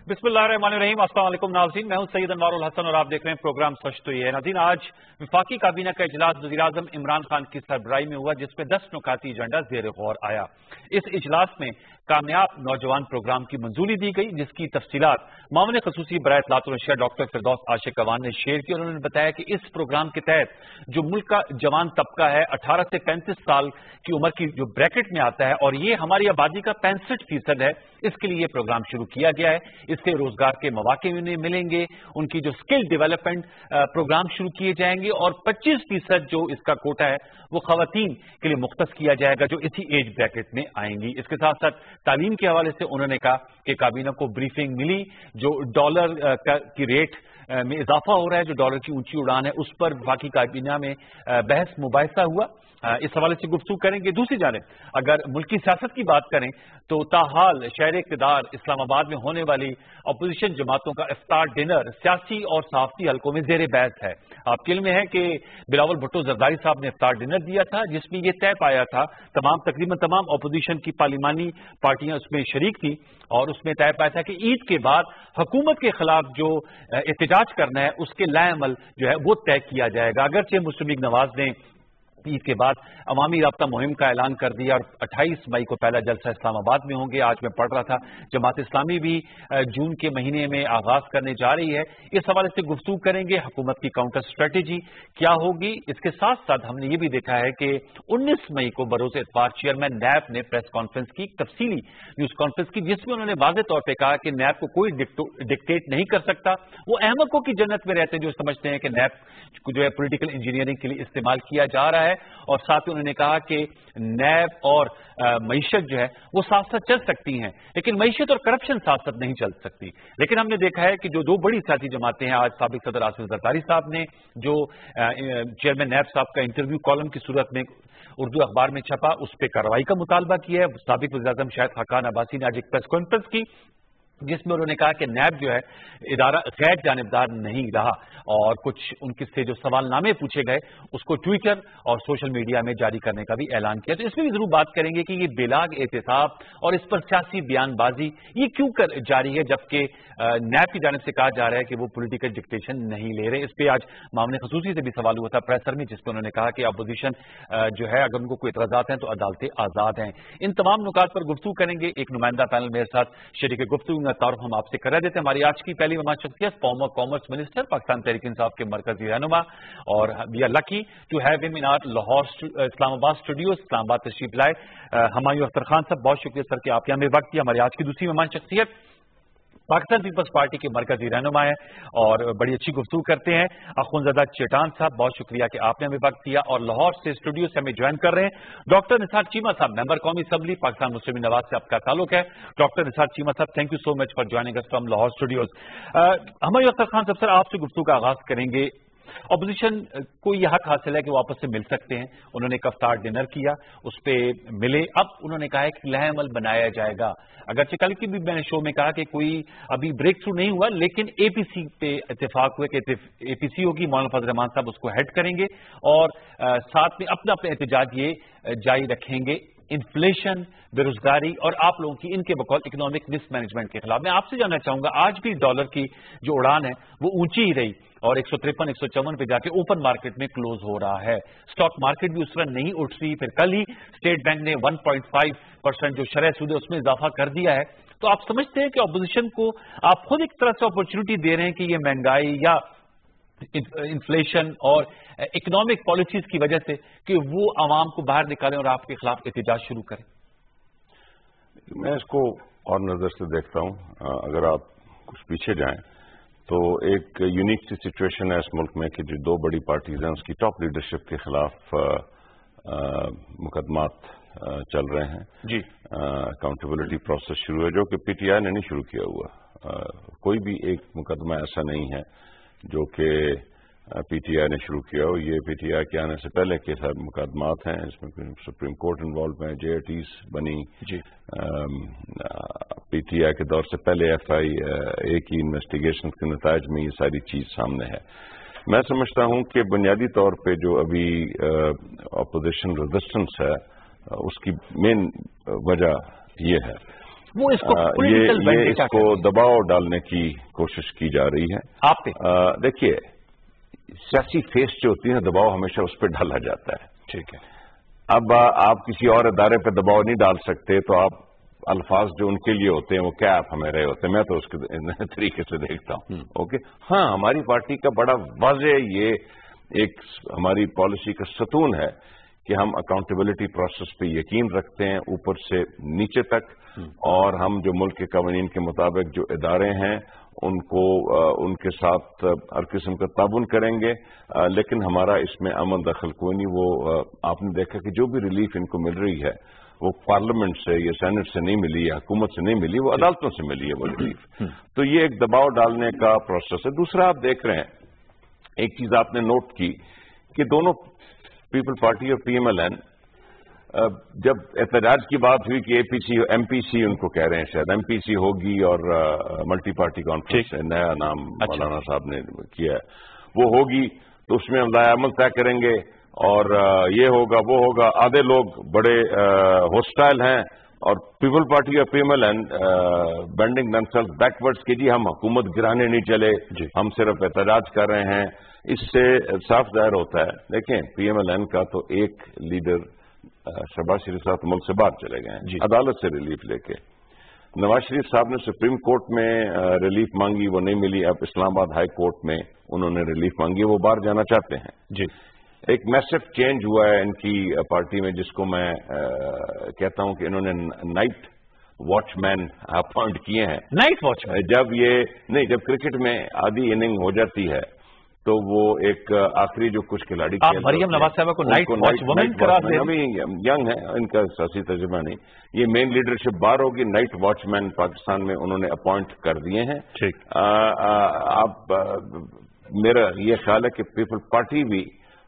बिस्मिल्लाहिर्रहमानिर्रहीम। अस्सलाम वालेकुम नाज़रीन, मैं हूं सैयद अनवारुल हसन और आप देख रहे हैं प्रोग्राम सच तो ये है। नाज़रीन, आज वफाकी काबीना का इजलास वज़ीर-ए-आज़म इमरान खान की सरबराही में हुआ, जिसमें 10 नुकाती एजेंडा ज़ेर गौर आया। इस इजलास में कामयाब नौजवान प्रोग्राम की मंजूरी दी गई, जिसकी तफसीलात मामले खसूसी बराए इत्तलात और नशरियात डॉक्टर फिरदौस आशिक अवान ने शेयर की। उन्होंने बताया कि इस प्रोग्राम के तहत जो मुल्क का जवान तबका है 18 से 35 साल की उम्र की जो ब्रैकेट में आता है, और ये हमारी आबादी का 65% है, इसके लिए ये प्रोग्राम शुरू किया गया है। इससे रोजगार के मौके उन्हें मिलेंगे, उनकी जो स्किल डेवलपमेंट प्रोग्राम शुरू किए जाएंगे, और 25% जो इसका कोटा है वो खवातीन के लिए मुख्तस किया जाएगा जो इसी एज ब्रैकेट में आएंगी। इसके साथ साथ तालीम के हवाले से उन्होंने कहा कि काबीना को ब्रीफिंग मिली, जो डॉलर की रेट में इजाफा हो रहा है, जो डॉलर की ऊंची उड़ान है, उस पर वफाकी काबीना में बहस मुबाहिसा हुआ। इस हवाले से गुफ्तगू करेंगे। दूसरी जानिब अगर मुल्की सियासत की बात करें तो ताहाल शहर इक़्तिदार इस्लामाबाद में होने वाली अपोजिशन जमातों का इफ्तार डिनर सियासी और सहाफती हलकों में ज़ेर बहस है। आपके इल्म में है कि बिलावल भुट्टो जरदारी साहब ने इफ्तार डिनर दिया था, जिसमें यह तय पाया था, तकरीबन तमाम अपोजिशन की पार्लिमानी पार्टियां उसमें शरीक थी, और उसमें तय पाया था कि ईद के बाद हुकूमत के खिलाफ जो एहतजाज करना है उसके लाएअमल जो है वो तय किया जाएगा। अगरचे मुस्लिम लीग नवाज ने ईद के बाद अवामी राब्ता मुहिम का ऐलान कर दिया और 28 मई को पहला जलसा इस्लामाबाद में होंगे। आज मैं पढ़ रहा था जमात इस्लामी भी जून के महीने में आगाज करने जा रही है। इस हवाले से गुफ्तगू करेंगे, हुकूमत की काउंटर स्ट्रेटेजी क्या होगी। इसके साथ साथ हमने ये भी देखा है कि 19 मई को बरोज इतवार चेयरमैन नैब ने प्रेस कॉन्फ्रेंस की, तफसीली न्यूज कॉन्फ्रेंस की, जिसमें उन्होंने वाज़ेह तौर पर कहा कि नैब को कोई डिक्टेट नहीं कर सकता। वो अहमकों की जन्नत में रहते हैं जो समझते हैं कि नैब जो है पॉलिटिकल इंजीनियरिंग के लिए इस्तेमाल किया जा रहा है, और साथ ही उन्होंने कहा कि नैब और मईशत जो है वो साथ साथ चल सकती हैं, लेकिन मईशत और करप्शन साथ साथ नहीं चल सकती। लेकिन हमने देखा है कि जो दो बड़ी सियासी जमातें हैं, आज साबिक सदर आसिफ जरदारी साहब ने जो चेयरमैन नैब साहब का इंटरव्यू कॉलम की सूरत में उर्दू अखबार में छपा, उस पर कार्रवाई का मुतालबा किया है। साबिक वज़ीर-ए-आज़म शाहिद खाकान अब्बासी ने आज एक प्रेस कॉन्फ्रेंस की, जिसमें उन्होंने कहा कि नैब जो है इदारा गैर जानिबदार नहीं रहा, और कुछ उनके से जो सवालनामे पूछे गए उसको ट्विटर और सोशल मीडिया में जारी करने का भी ऐलान किया। तो इसमें भी जरूर बात करेंगे कि ये बेलाग एहतिसाब और इस पर सियासी बयानबाजी ये क्यों कर जारी है, जबकि नैब की जानिब से कहा जा रहा है कि वो पॉलिटिकल डिक्टेशन नहीं ले रहे। इस पर आज मामले खसूसी से भी सवाल हुआ था प्रेसर में, जिसमें उन्होंने कहा कि अपोजिशन जो है अगर उनको कोई इतराज़ात हैं तो अदालतें आज़ाद हैं। इन तमाम नुकात पर गुफ्तगू करेंगे। एक नुमाइंदा पैनल मेरे साथ शरीक गुफ्तगू का तारुफ हम आपसे करा देते हैं। हमारी आज की पहली मेहमान शख्सियत former commerce minister Pakistan Tehreek Insaf के मरकजी रहनुमा, और we are lucky to have him in our Lahore Islamabad studio, Islamabad तशरीफ लाए हमायूं अख्तर खान साहब। बहुत शुक्रिया सर कि आपने हमें वक्त दिया। हमारी आज की दूसरी मेहमान शख्सियत पाकिस्तान पीपल्स पार्टी के मरकजी रहनुमा है और बड़ी अच्छी गुफ्तगू करते हैं, अखुंज़दा चेटान साहब। बहुत शुक्रिया कि आपने हमें वक्त दिया। और लाहौर से स्टूडियो से हमें ज्वाइन कर रहे हैं डॉक्टर निसार चीमा साहब, मेंबर कौमी असम्बली पाकिस्तान मुस्लिम लीग नवाज से आपका ताल्लुक है। Doctor Nisar Cheema sahab, thank you so much for joining us from Lahore studios. Humayun Akhtar Khan sahab, sir आपसे गुफ्तगू का आगाज करेंगे। अपोजिशन को यह हक हासिल है कि वो आपस से मिल सकते हैं। उन्होंने एक इफ्तार डिनर किया, उस पर मिले। अब उन्होंने कहा है कि लाएअमल बनाया जाएगा। अगरचे कल की भी मैंने शो में कहा कि कोई अभी ब्रेक थ्रू नहीं हुआ, लेकिन एपीसी पे इत्तेफाक हुए कि एपीसी होगी, मौलाना फजल रहमान साहब उसको हेड करेंगे, और साथ में अपना अपना एहतजाज ये जारी रखेंगे इन्फ्लेशन, बेरोजगारी और आप लोगों की इनके बकौल इकोनॉमिक मिसमैनेजमेंट के खिलाफ। मैं आपसे जानना चाहूंगा, आज भी डॉलर की जो उड़ान है वो ऊंची ही रही और 153 154 पे जाके ओपन मार्केट में क्लोज हो रहा है। स्टॉक मार्केट भी उस पर नहीं उठ रही। फिर कल ही स्टेट बैंक ने 1.5% जो शरह सूद है उसमें इजाफा कर दिया है। तो आप समझते हैं कि अपोजिशन को आप खुद एक तरह से अपॉर्चुनिटी दे रहे हैं कि ये महंगाई या इन्फ्लेशन और इकोनॉमिक पॉलिसीज की वजह से कि वो आवाम को बाहर निकालें और आपके खिलाफ एहतजाज शुरू करें? मैं इसको और नजर से देखता हूं। अगर आप कुछ पीछे जाएं तो एक यूनिक सी सिचुएशन है इस मुल्क में कि जो दो बड़ी पार्टीज हैं उसकी टॉप लीडरशिप के खिलाफ मुकदमात चल रहे हैं जी। अकाउंटेबिलिटी प्रोसेस शुरू है, जो कि पीटीआई ने नहीं शुरू किया हुआ। कोई भी एक मुकदमा ऐसा नहीं है जो कि पीटीआई ने शुरू किया हो। ये पीटीआई के आने से पहले के सब मुकदमात हैं, इसमें सुप्रीम कोर्ट इन्वॉल्व है, जेआरटीज बनी जी। पीटीआई के दौर से पहले एफआईए की इन्वेस्टिगेशन के नताज में ये सारी चीज सामने है। मैं समझता हूं कि बुनियादी तौर पे जो अभी अपोजिशन रेजिस्टेंस है उसकी मेन वजह ये है وہ اس کو دباؤ ڈالنے کی کوشش کی جا رہی ہے آپ پہ. دیکھیے سیاسی فیس جو ہوتی ہے دباؤ ہمیشہ اس پہ ڈالا جاتا ہے. ٹھیک ہے. اب آپ کسی اور ادارے پہ دباؤ نہیں ڈال سکتے تو آپ الفاظ جو ان کے لیے ہوتے ہیں وہ کیا آپ ہمیں رہے ہوتے ہیں, میں تو اس کے طریقے سے دیکھتا ہوں. اوکے ہاں ہماری پارٹی کا بڑا واضح یہ ایک ہماری پالیسی کا ستون ہے کہ ہم اکاؤنٹیبلٹی پروسیس پہ یقین رکھتے ہیں اوپر سے نیچے تک, اور ہم جو ملک کے قوانین کے مطابق جو ادارے ہیں ان کے ساتھ ہر قسم کا تعاون کریں گے. لیکن ہمارا اس میں عمل دخل کوئی نہیں. وہ آپ نے دیکھا کہ جو بھی ریلیف ان کو مل رہی ہے وہ پارلیمنٹ سے یا سینٹ سے نہیں ملی یا حکومت سے نہیں ملی, وہ عدالتوں سے ملی ہے وہ ریلیف. تو یہ ایک دباؤ ڈالنے کا پروسیس ہے. دوسرا آپ دیکھ رہے ہیں ایک چیز آپ نے نوٹ کی کہ دونوں پیپل پارٹی اور پی ایم ایل این جب احتجاج کی بات ہوئی کہ ایم پی سی ان کو کہہ رہے ہیں شاید ایم پی سی ہوگی اور ملٹی پارٹی کانفرنس ہے, نیا نام مولانا صاحب نے کیا ہے, وہ ہوگی تو اس میں ہم رائے عمل طے کریں گے اور یہ ہوگا وہ ہوگا. آدھے لوگ بڑے ہوسٹائل ہیں اور پیپل پارٹی اور پی ایم ایل این بینڈنگ دمسیلز بیکورڈز کہ جی ہم حکومت گرانے نہیں چلے, ہم صرف احتجاج کر رہے ہیں. اس سے صاف ظاہر ہوتا ہے. دیکھیں پی ایم ایل این کا تو ایک لیڈر شہباز شریف صاحب ملک سے باہر چلے گئے ہیں عدالت سے ریلیف لے کے. نواز شریف صاحب نے سپریم کورٹ میں ریلیف مانگی, وہ نہیں ملی. اب اسلام آباد ہائی کورٹ میں انہوں نے ریلیف مانگی, وہ باہر جانا چاہتے ہیں. جی ایک میسو چینج ہوا ہے ان کی پارٹی میں جس کو میں کہتا ہوں کہ انہوں نے نائٹ واچ مین اپوائنٹ کیے ہیں. نائٹ واچ مین جب کرکٹ میں آدھی اننگ ہو جاتی ہے تو وہ ایک آخری جو کچھ کھلاڑی مریم نواز صاحبہ کو نائٹ واچ وومن کرا دیں. ابھی ینگ ہے, ان کا سیاسی تجربہ نہیں. یہ مین لیڈرشپ باہر ہوگی. نائٹ واچ مین پاکستان میں انہوں نے اپوائنٹ کر دیے ہیں. آپ میرا یہ خیال ہے کہ پیپل پارٹی بھی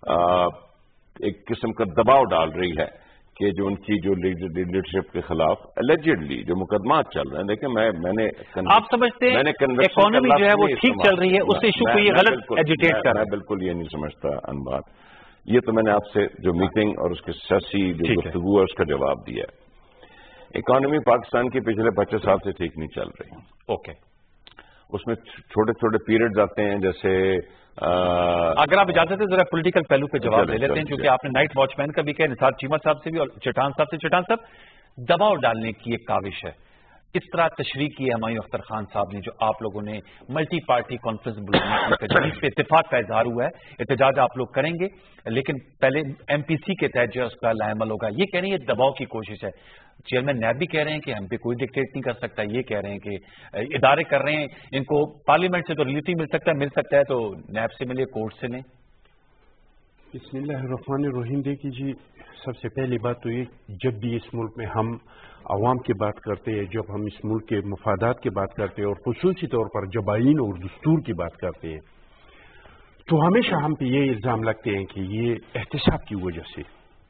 ایک قسم کا دباؤ ڈال رہی ہے کہ جو ان کی جو لیڈرشپ کے خلاف الیجڈلی جو مقدمات چل رہے ہیں. دیکھیں میں نے آپ سمجھتے ہیں اکانومی جو ہے وہ ٹھیک چل رہی ہے, اس ایشو کو یہ غلط ایجیٹیٹ کر رہا ہے. میں بالکل یہ نہیں سمجھتا ان بات. یہ تو میں نے آپ سے جو میٹنگ اور اس کے سیاسی جو گفتگو ہے اس کا جواب دیا ہے. اکانومی پاکستان کی پچھلے 25 سال سے ٹھیک نہیں چل رہی. اوکے اس میں چھوٹے چھوٹے پیریڈز آتے ہیں. جیسے اگر آپ اجازت ہے ذرا پولیٹیکل پہلو پہ جواب دے لیتے ہیں کیونکہ آپ نے نائٹ واچ مین کا بھی کہا, نثار چیمہ صاحب سے بھی اور چٹان صاحب سے. چٹان صاحب دباؤ ڈالنے کی ایک کاوش ہے, اس طرح تشریح کی ہے ہمایوں اختر خان صاحب نے جو آپ لوگوں نے ملٹی پارٹی کانفرنس بلانے کی تجویز پہ اتفاق کا اظہار ہوا ہے. احتجاج آپ لوگ کریں گے لیکن پہلے ایم پی سی کے تحت جو اس کا لاعمل ہوگا. یہ کہہ رہے ہیں یہ دباؤ کی کوشش ہے. چیئرمین نیب بھی کہہ رہے ہیں کہ ہم پہ کوئی ڈکٹیٹ نہیں کر سکتا. یہ کہہ رہے ہیں کہ ادارے کر رہے ہیں, ان کو پارلیمنٹ سے تو ریلیف مل سکتا ہے تو نیب سے ملے, کورٹ سے لیں. بسم اللہ الرحمن الرحیم. دیکھیے جی, سب سے پہلی بات تو یہ جب بھی اس ملک میں ہم عوام کی بات کرتے ہیں, جب ہم اس ملک کے مفادات کی بات کرتے ہیں اور خصوصی طور پر جب آئین اور دستور کی بات کرتے ہیں تو ہمیشہ ہم پہ یہ الزام لگتے ہیں کہ یہ احتساب کی وجہ سے.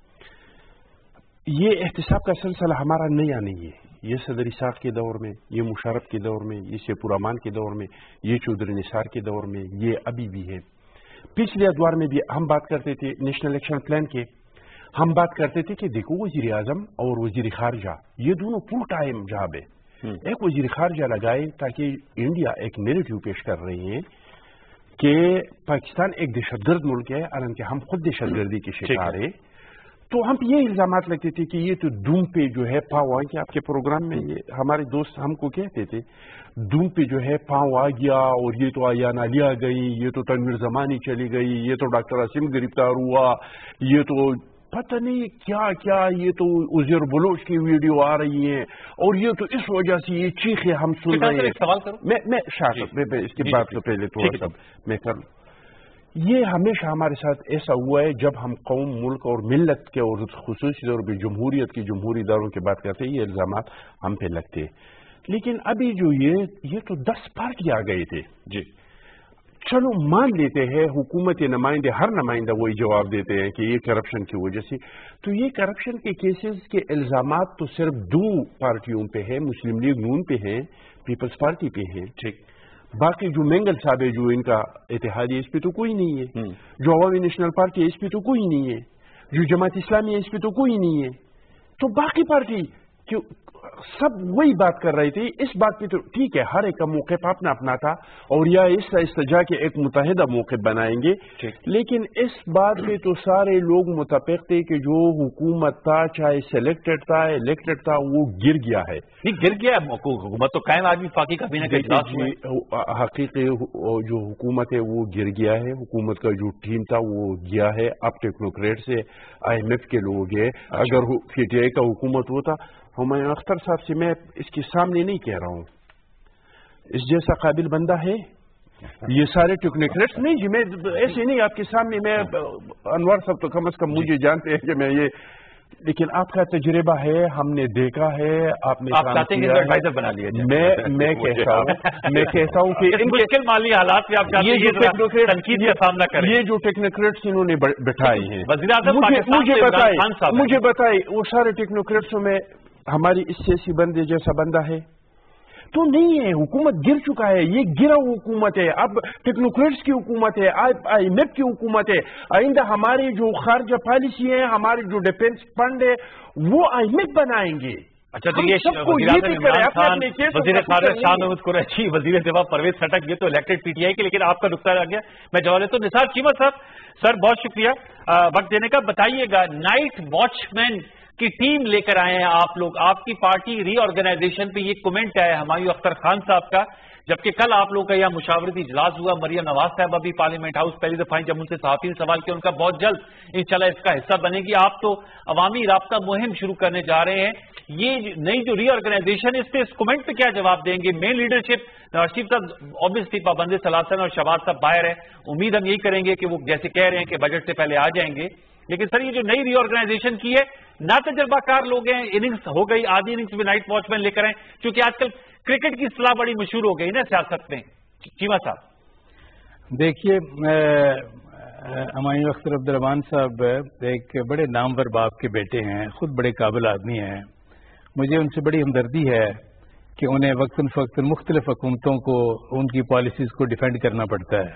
یہ احتساب کا سلسلہ ہمارا نیا نہیں ہے. یہ صدر اسحاق کے دور میں, یہ مشرف کے دور میں, یہ شیخ الرحمان کے دور میں, یہ چودھری نثار کے دور میں, یہ ابھی بھی ہے. پچھلے ادوار میں بھی ہم بات کرتے تھے نیشنل ایکشن پلان کے. ہم بات کرتے تھے کہ دیکھو وزیر اعظم اور وزیر خارجہ یہ دونوں فل ٹائم جاب ہے. ایک وزیر خارجہ لگائے تاکہ انڈیا ایک نیریٹو پیش کر رہی ہے کہ پاکستان ایک دہشت گرد ملک ہے, حالانکہ ہم خود دہشت گردی کے شکار ہے. تو ہم یہ الزامات لگتے تھے کہ یہ تو دوم پہ جو ہے پاؤں آ گیا. آپ کے پروگرام میں یہ ہمارے دوست ہم کو کہتے تھے دوم پہ جو ہے پاؤں آ گیا اور یہ تو آیانا لیا گئی, یہ تو تنویر زمانی چلی گئی, یہ تو ڈاکٹر عاصم گرفتار ہوا, یہ تو پتہ نہیں کیا کیا, یہ تو عزیر بلوچ کی ویڈیو آ رہی ہے اور یہ تو اس وجہ سے یہ چیخیں ہم سن رہے ہیں. میں شاید اس کی بات سے پہلے تھوڑا سا میں کر یہ ہمیشہ ہمارے ساتھ ایسا ہوا ہے جب ہم قوم, ملک اور ملت کے اور خصوصی طور پہ جمہوریت کی جمہوری اداروں کی بات کرتے ہیں, یہ الزامات ہم پہ لگتے. لیکن ابھی جو یہ تو 10 پارٹی آ گئے تھے. جی چلو مان لیتے ہیں حکومت نمائندے, ہر نمائندہ وہی جواب دیتے ہیں کہ یہ کرپشن کی وجہ سے. تو یہ کرپشن کے کیسز کے الزامات تو صرف 2 پارٹیوں پہ ہے, مسلم لیگ نون پہ ہیں, پیپلز پارٹی پہ ہیں. ٹھیک, باقی جو مینگل صاحب ہے جو ان کا اتحادی, اس پہ تو کوئی نہیں ہے. جو عوامی نیشنل پارٹی ہے اس پہ تو کوئی نہیں ہے. جو جماعت اسلامی ہے اس پہ تو کوئی نہیں ہے. تو باقی پارٹی सब वही बात कर रही थी। इस बात की तो ठीक है, हर एक का मौक़िफ़ अपना अपना था और या इस जाके एक मुतहिदा मौक़िफ़ बनाएंगे, लेकिन इस बात पे तो सारे लोग मुतफ़िक़ थे कि जो हुकूमत था, चाहे सिलेक्टेड था इलेक्टेड था, वो गिर गया है। नहीं गिर गया, हुकूमत तो कायम आदमी वफाकी काबीना का इजलास में हकीकी जो हुकूमत है वो गिर गया है। हुकूमत का जो टीम था वो गया है, अब टेक्नोक्रेट से IMF के लोग हैं। अगर PTI का हुकूमत होता, हुमायूं अख्तर साहब से मैं इसके सामने नहीं कह रहा हूँ, इस जैसा काबिल बंदा है ये सारे टेक्नोक्रेट्स नहीं जी, मैं ऐसे नहीं आपके सामने, मैं अनवर साहब तो कम से कम मुझे जानते हैं कि मैं ये, लेकिन आपका तजुर्बा है, हमने देखा है, आपने आप चाहते हैं एडवाइजर बना लिया। मैं कहता हूँ कि इन मुश्किल माली हालात में आप ये जो तनकीद का सामना करें, ये जो टेक्नोक्रेट्स इन्होंने बैठाए हैं, मुझे बताए वो सारे टेक्नोक्रेट्सों में हमारी इस सियासी बंदे जैसा बंदा है तो नहीं है। हुकूमत गिर चुका है, ये गिरा हुकूमत है, अब टेक्नोक्रेट्स की हुकूमत है, IMF की हुकूमत है। आइंदा हमारी जो खारजा पॉलिसी है, हमारी जो डिफेंस फंड है, वो IMF बनाएंगे। अच्छा, तो ये वज़ीर ख़ारिजा शाह महमूद कुरैशी, वज़ीर दिफा परवेज खटक, ये तो इलेक्टेड PTI के, लेकिन आपका नुक्ता आ गया, मैं जवाब देता हूँ। निसार चीमा साहब, सर बहुत शुक्रिया वक्त देने का। बताइएगा, नाइट वॉचमैन की टीम लेकर आए हैं आप लोग, आपकी पार्टी रीऑर्गेनाइजेशन पे ये कमेंट आया हुमायूं अख्तर खान साहब का, जबकि कल आप लोगों का यहाँ मुशावरती इजलास हुआ। मरियम नवाज साहब अभी पार्लियामेंट हाउस पहली दफा जब उनसे सहाफ़ी ने सवाल किया, उनका बहुत जल्द इंशाल्लाह इसका हिस्सा बनेगी। आप तो अवामी राब्ता मुहिम शुरू करने जा रहे हैं, ये नई जो रीऑर्गेनाइजेशन है, इस कमेंट पे क्या जवाब देंगे? मेन लीडरशिप नवाज शरीफ साहब ऑब्वियसली पाबंदी सलासन और शहबाज साहब बाहर है, उम्मीद हम यही करेंगे कि वो जैसे कह रहे हैं कि बजट से पहले आ जाएंगे, लेकिन सर ये जो नई रीऑर्गेनाइजेशन की है, ना तजर्बाकार लोग हैं, इनिंग्स हो गई, आधी इनिंग्स में नाइट वॉचमैन लेकर आए, क्योंकि आजकल क्रिकेट की इस्लाह बड़ी मशहूर हो गई ना सियासत में। चीमा साहब देखिए, हुमायूं अख्तर अब्दुर्रहमान साहब एक बड़े नामवर बाप के बेटे हैं, खुद बड़े काबिल आदमी हैं। मुझे उनसे बड़ी हमदर्दी है कि उन्हें वक्तन फ़क्तन मुख्तलिफ हुकूमतों को उनकी पॉलिसीज़ को डिफेंड करना पड़ता है।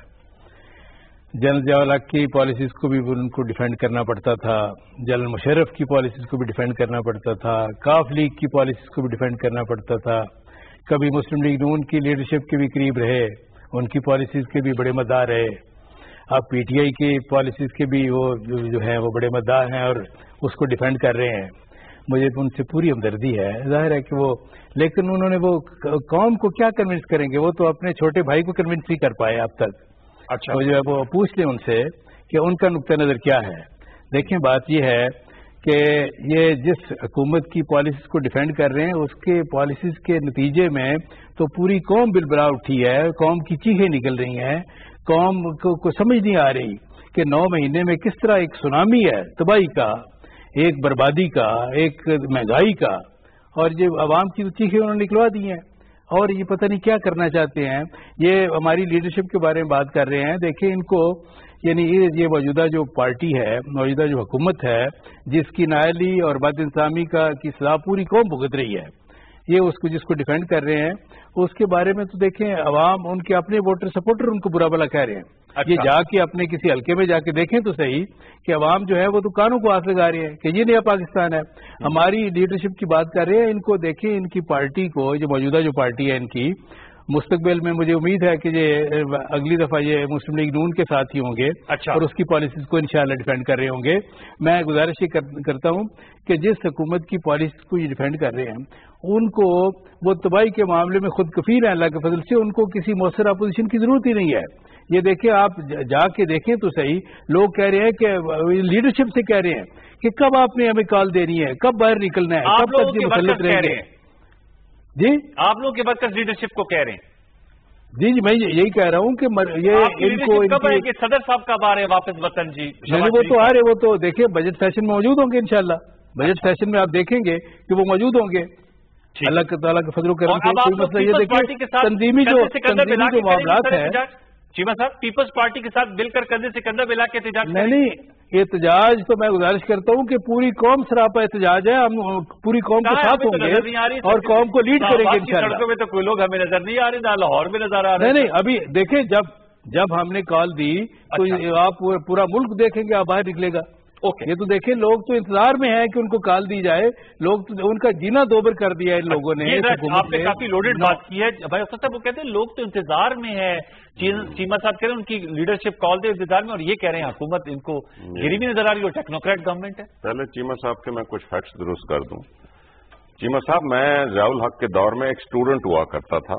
जनरल ज़िया-उल-हक की पॉलिसीज़ को भी उनको डिफेंड करना पड़ता था, जनरल मुशर्रफ की पॉलिसीज़ को भी डिफेंड करना पड़ता था, काफ लीग की पॉलिसीज़ को भी डिफेंड करना पड़ता था, कभी मुस्लिम लीग नून की लीडरशिप के भी करीब रहे, उनकी पॉलिसीज़ के भी बड़े मद्दार रहे। अब PTI की पॉलिसीज़ के भी वो जो हैं वो बड़े मद्दार हैं और उसको डिफेंड कर रहे हैं। मुझे तो उनसे पूरी हमदर्दी है, जाहिर है कि वो, लेकिन उन्होंने वो कौम को क्या कन्विंस करेंगे, वो तो अपने छोटे भाई को कन्विंस नहीं कर पाए अब तक। अच्छा, तो जो है वो पूछ लें उनसे कि उनका नुक्ता नज़र क्या है। देखें, बात यह है कि ये जिस हुकूमत की पॉलिसीज़ को डिफेंड कर रहे हैं, उसके पॉलिसीज़ के नतीजे में तो पूरी कौम बिलबला उठी है, कौम की चीखें निकल रही हैं, कौम को समझ नहीं आ रही कि 9 महीने में किस तरह एक सुनामी है तबाही का, एक बर्बादी का, एक महंगाई का, और ये अवाम की चीखें उन्होंने निकलवा दी हैं और ये पता नहीं क्या करना चाहते हैं। ये हमारी लीडरशिप के बारे में बात कर रहे हैं। देखिए, इनको यानी ये मौजूदा जो पार्टी है, मौजूदा जो हुकूमत है, जिसकी नाअहली और बदइंतज़ामी की सज़ा पूरी कौम भुगत रही है, ये उसको जिसको डिफेंड कर रहे हैं, उसके बारे में तो देखें, अवाम उनके अपने वोटर सपोर्टर उनको बुरा भला कह रहे हैं। अच्छा। ये जाके अपने किसी हल्के में जाके देखें तो सही कि अवाम जो है वो तो कानों को हाथ लगा रहे हैं कि ये नया पाकिस्तान है। हमारी लीडरशिप की बात कर रहे हैं, इनको देखें, इनकी पार्टी को, जो मौजूदा जो पार्टी है इनकी, मुस्तकबिल में मुझे उम्मीद है कि ये अगली दफा ये मुस्लिम लीग नून के साथ ही होंगे। अच्छा। और उसकी पॉलिसीज को इंशाअल्लाह डिफेंड कर रहे होंगे। मैं गुजारिश ये करता हूं कि जिस हुकूमत की पॉलिसी को ये डिफेंड कर रहे हैं, उनको वो तबाही के मामले में खुद कफील है अल्लाह के फजल से, उनको किसी मौसर अपोजिशन की जरूरत ही नहीं है। ये देखें, आप जाके देखें तो सही, लोग कह रहे हैं कि लीडरशिप से कह रहे हैं कि कब आपने हमें कॉल देनी है, कब बाहर निकलना है, कब तक ये मुसल्लत रहेंगे। जी, आप लोग के वर्कर्स लीडरशिप को कह रहे हैं? जी जी, मैं यही कह रहा हूँ कि ये इनको कि सदर साहब कब आ रहे हैं वापस वतन? जी नहीं, वो तो आ रहे, वो तो देखिए बजट सेशन में मौजूद होंगे इंशाल्लाह। बजट सेशन में आप देखेंगे कि वो मौजूद होंगे। अल्लाह ताला का फजल करम से कोई मसला ये देखिए, तंजीमी जो मामलात है। चीमा साहब, पीपल्स पार्टी के साथ मिलकर कंधे से कंधा मिला के एहतजाज नहीं, एहतजाज तो मैं गुजारिश करता हूँ कि पूरी कौम सरापा एहतजाज है, हम पूरी कौम के साथ होंगे और कौम को लीड करेंगे इंशाल्लाह। सड़कों में तो कोई लोग हमें नजर नहीं आ रहे, ना लाहौर में नजर आ रहे। नहीं, अभी देखें, जब हमने कॉल दी तो आप पूरा मुल्क देखेंगे, आप बाहर निकलेगा। ये तो देखें, लोग तो इंतजार में हैं कि उनको कॉल दी जाए, लोग तो उनका जीना दोबर कर दिया इन लोगों ने। आपने काफी लोडेड बात की है भाई अफसर साहब, वो कहते हैं लोग तो इंतजार में है, चीमा साहब कह रहे हैं उनकी लीडरशिप कॉल दे इंतजार में, और ये कह रहे हैं हुकूमत इनको गिरी भी नजर आ रही है, टेक्नोक्रेट गवर्नमेंट है। पहले चीमा साहब के मैं कुछ फैक्ट्स दुरुस्त कर दूं। चीमा साहब, मैं ज़ियाउल हक के दौर में एक स्टूडेंट हुआ करता था।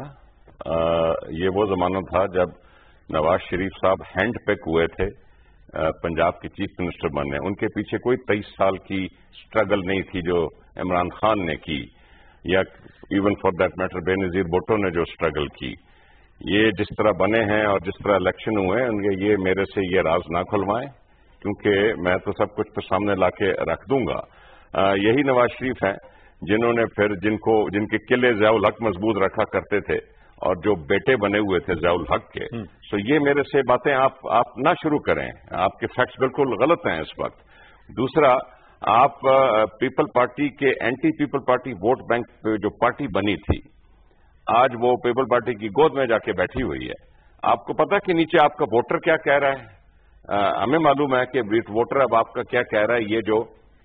ये वो जमाना था जब नवाज शरीफ साहब हैंड पिक हुए थे पंजाब के चीफ मिनिस्टर बनने। उनके पीछे कोई 23 साल की स्ट्रगल नहीं थी जो इमरान खान ने की, या even for that matter Benazir Bhutto ने जो स्ट्रगल की। ये जिस तरह बने हैं और जिस तरह इलेक्शन हुए हैं, ये मेरे से ये राज ना खुलवाएं, क्योंकि मैं तो सब कुछ तो सामने लाके रख दूंगा। यही नवाज शरीफ हैं जिन्होंने फिर जिनके किले ज़ियाउल हक मजबूत रखा करते थे और जो बेटे बने हुए थे ज़ियाउल हक के। सो ये मेरे से बातें आप ना शुरू करें, आपके फैक्ट्स बिल्कुल गलत हैं इस वक्त। दूसरा, आप पीपल पार्टी के anti People Party vote bank पे जो पार्टी बनी थी, आज वो पीपल पार्टी की गोद में जाके बैठी हुई है। आपको पता कि नीचे आपका वोटर क्या कह रहा है? हमें मालूम है कि वोटर अब आपका क्या कह रहा है, ये जो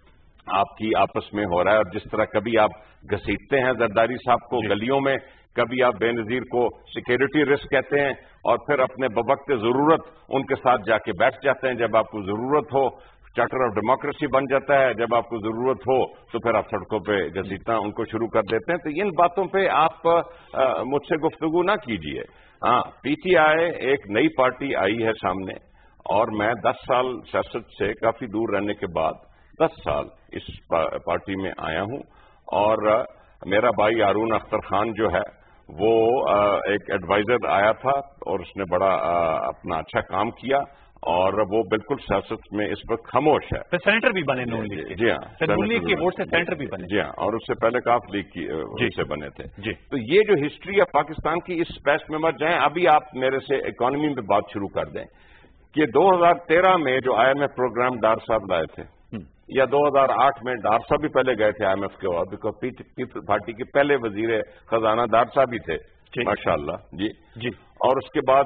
आपकी आपस में हो रहा है। और जिस तरह कभी आप घसीटते हैं जरदारी साहब को गलियों में, कभी आप बेनजीर को सिक्योरिटी रिस्क कहते हैं, और फिर अपने बवक्त जरूरत उनके साथ जाके बैठ जाते हैं। जब आपको जरूरत हो चार्टर ऑफ डेमोक्रेसी बन जाता है, जब आपको जरूरत हो तो फिर आप सड़कों पे घसीटना उनको शुरू कर देते हैं। तो इन बातों पे आप मुझसे गुफ्तगू ना कीजिए। हाँ, पीटीआई एक नई पार्टी आई है सामने, और मैं 10 साल सियासत से काफी दूर रहने के बाद 10 साल इस पार्टी में आया हूं। और मेरा भाई हारून अख्तर खान जो है वो एक एडवाइजर आया था और उसने बड़ा अपना अच्छा काम किया, और वो बिल्कुल सियासत में इस वक्त खामोश है। तो सेनेटर भी बने नून लीग के? जी हाँ, नून लीग के वोट से सेनेटर भी बने। जी हाँ, और उससे पहले काफ लीग की से बने थे जी। तो ये जो हिस्ट्री है पाकिस्तान की, इस स्पेस में मत जाएं। अभी आप मेरे से इकोनॉमी में बात शुरू कर दें कि 2013 में जो IMF प्रोग्राम डार साहब लाए थे, या 2008 में डार साहब भी पहले गए थे IMF के बाद, बिकॉज पीपल पार्टी के पहले वजीर खजाना डार साहब ही थे माशाल्लाह जी। और उसके बाद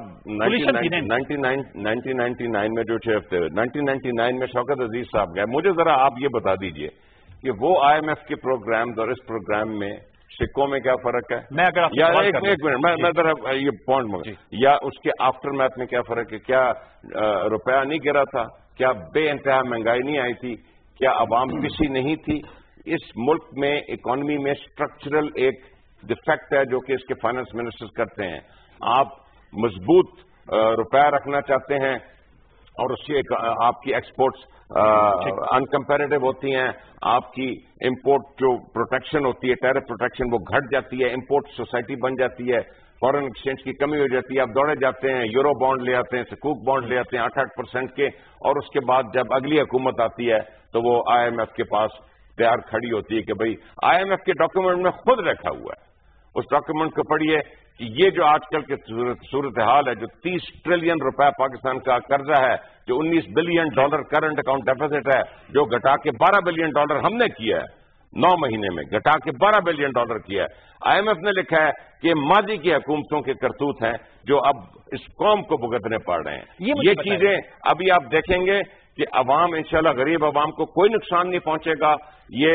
1999 में जो चीफ थे, 1999 में शौकत अजीज साहब गए। मुझे जरा आप ये बता दीजिए कि वो IMF के प्रोग्राम और इस प्रोग्राम में सिक्कों में क्या फर्क है? मैं अगर या एक मिनट मैं जरा ये पॉइंट, या उसके आफ्टर मैथ में क्या फर्क है? क्या रुपया नहीं गिरा था? क्या बेइंतहा महंगाई नहीं आई थी? क्या अवाम पिसी नहीं थी? इस मुल्क में इकोनॉमी में स्ट्रक्चरल एक डिफेक्ट है जो कि इसके फाइनेंस मिनिस्टर्स करते हैं। आप मजबूत रुपया रखना चाहते हैं और उससे आपकी एक्सपोर्ट्स अनकंपेरेटिव होती हैं, आपकी इंपोर्ट जो प्रोटेक्शन होती है, टैरिफ प्रोटेक्शन, वो घट जाती है, इंपोर्ट सोसाइटी बन जाती है, फॉरेन एक्सचेंज की कमी हो जाती है। आप दौड़े जाते हैं, यूरो बॉन्ड ले आते हैं, सकूक बॉन्ड ले आते हैं 8-8% के, और उसके बाद जब अगली हुकूमत आती है तो वो IMF के पास तैयार खड़ी होती है कि भाई IMF के डॉक्यूमेंट में खुद रखा हुआ है। उस डॉक्यूमेंट को पढ़िए कि ये जो आजकल की सूरत हाल है, जो 30 ट्रिलियन रुपया पाकिस्तान का कर्जा है, जो $19 बिलियन करंट अकाउंट डेफिसिट है, जो घटा के $12 बिलियन हमने किया है 9 महीने में, घटा के $12 बिलियन किया है। IMF ने लिखा है कि माजी की हुकूमतों के करतूत हैं जो अब इस कौम को भुगतने पड़ रहे हैं। ये चीजें अभी आप देखेंगे कि अवाम इंशाल्लाह गरीब अवाम को कोई नुकसान नहीं पहुंचेगा। ये